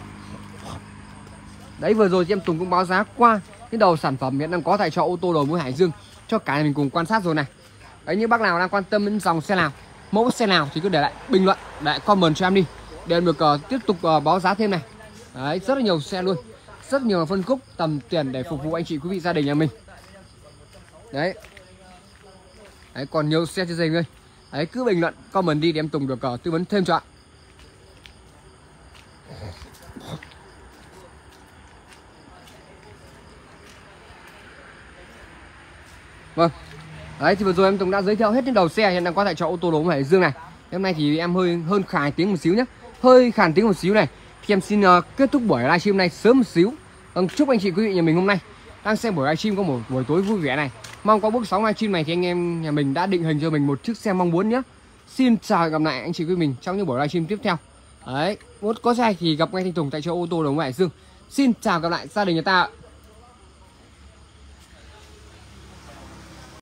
Đấy, vừa rồi thì em Tùng cũng báo giá qua cái đầu sản phẩm hiện đang có tại chợ ô tô đầu mối Hải Dương cho cả nhà mình cùng quan sát rồi này. Đấy, những bác nào đang quan tâm đến dòng xe nào, mẫu xe nào thì cứ để lại bình luận, để lại comment cho em đi để em được tiếp tục báo giá thêm này. Đấy, rất là nhiều xe luôn, rất nhiều phân khúc tầm tiền để phục vụ anh chị quý vị gia đình nhà mình. Đấy, đấy còn nhiều xe trên dây đây. Đấy, cứ bình luận comment đi để em Tùng được tư vấn thêm cho ạ. Vâng, đấy thì vừa rồi em Tùng đã giới thiệu hết những đầu xe hiện đang có tại chợ ô tô đầu mối Hải Dương này. Hôm nay thì em hơi hơn khàn tiếng một xíu nhé, hơi khàn tiếng một xíu này. Thì em xin kết thúc buổi livestream này sớm một xíu. Vâng, chúc anh chị quý vị nhà mình hôm nay đang xem buổi livestream có một buổi tối vui vẻ này. Mong qua bước sóng livestream này thì anh em nhà mình đã định hình cho mình một chiếc xe mong muốn nhé. Xin chào và gặp lại anh chị quý mình trong những buổi livestream tiếp theo. Đấy, có xe thì gặp ngay anh Tùng tại chợ ô tô đầu mối Hải Dương. Xin chào gặp lại gia đình người ta.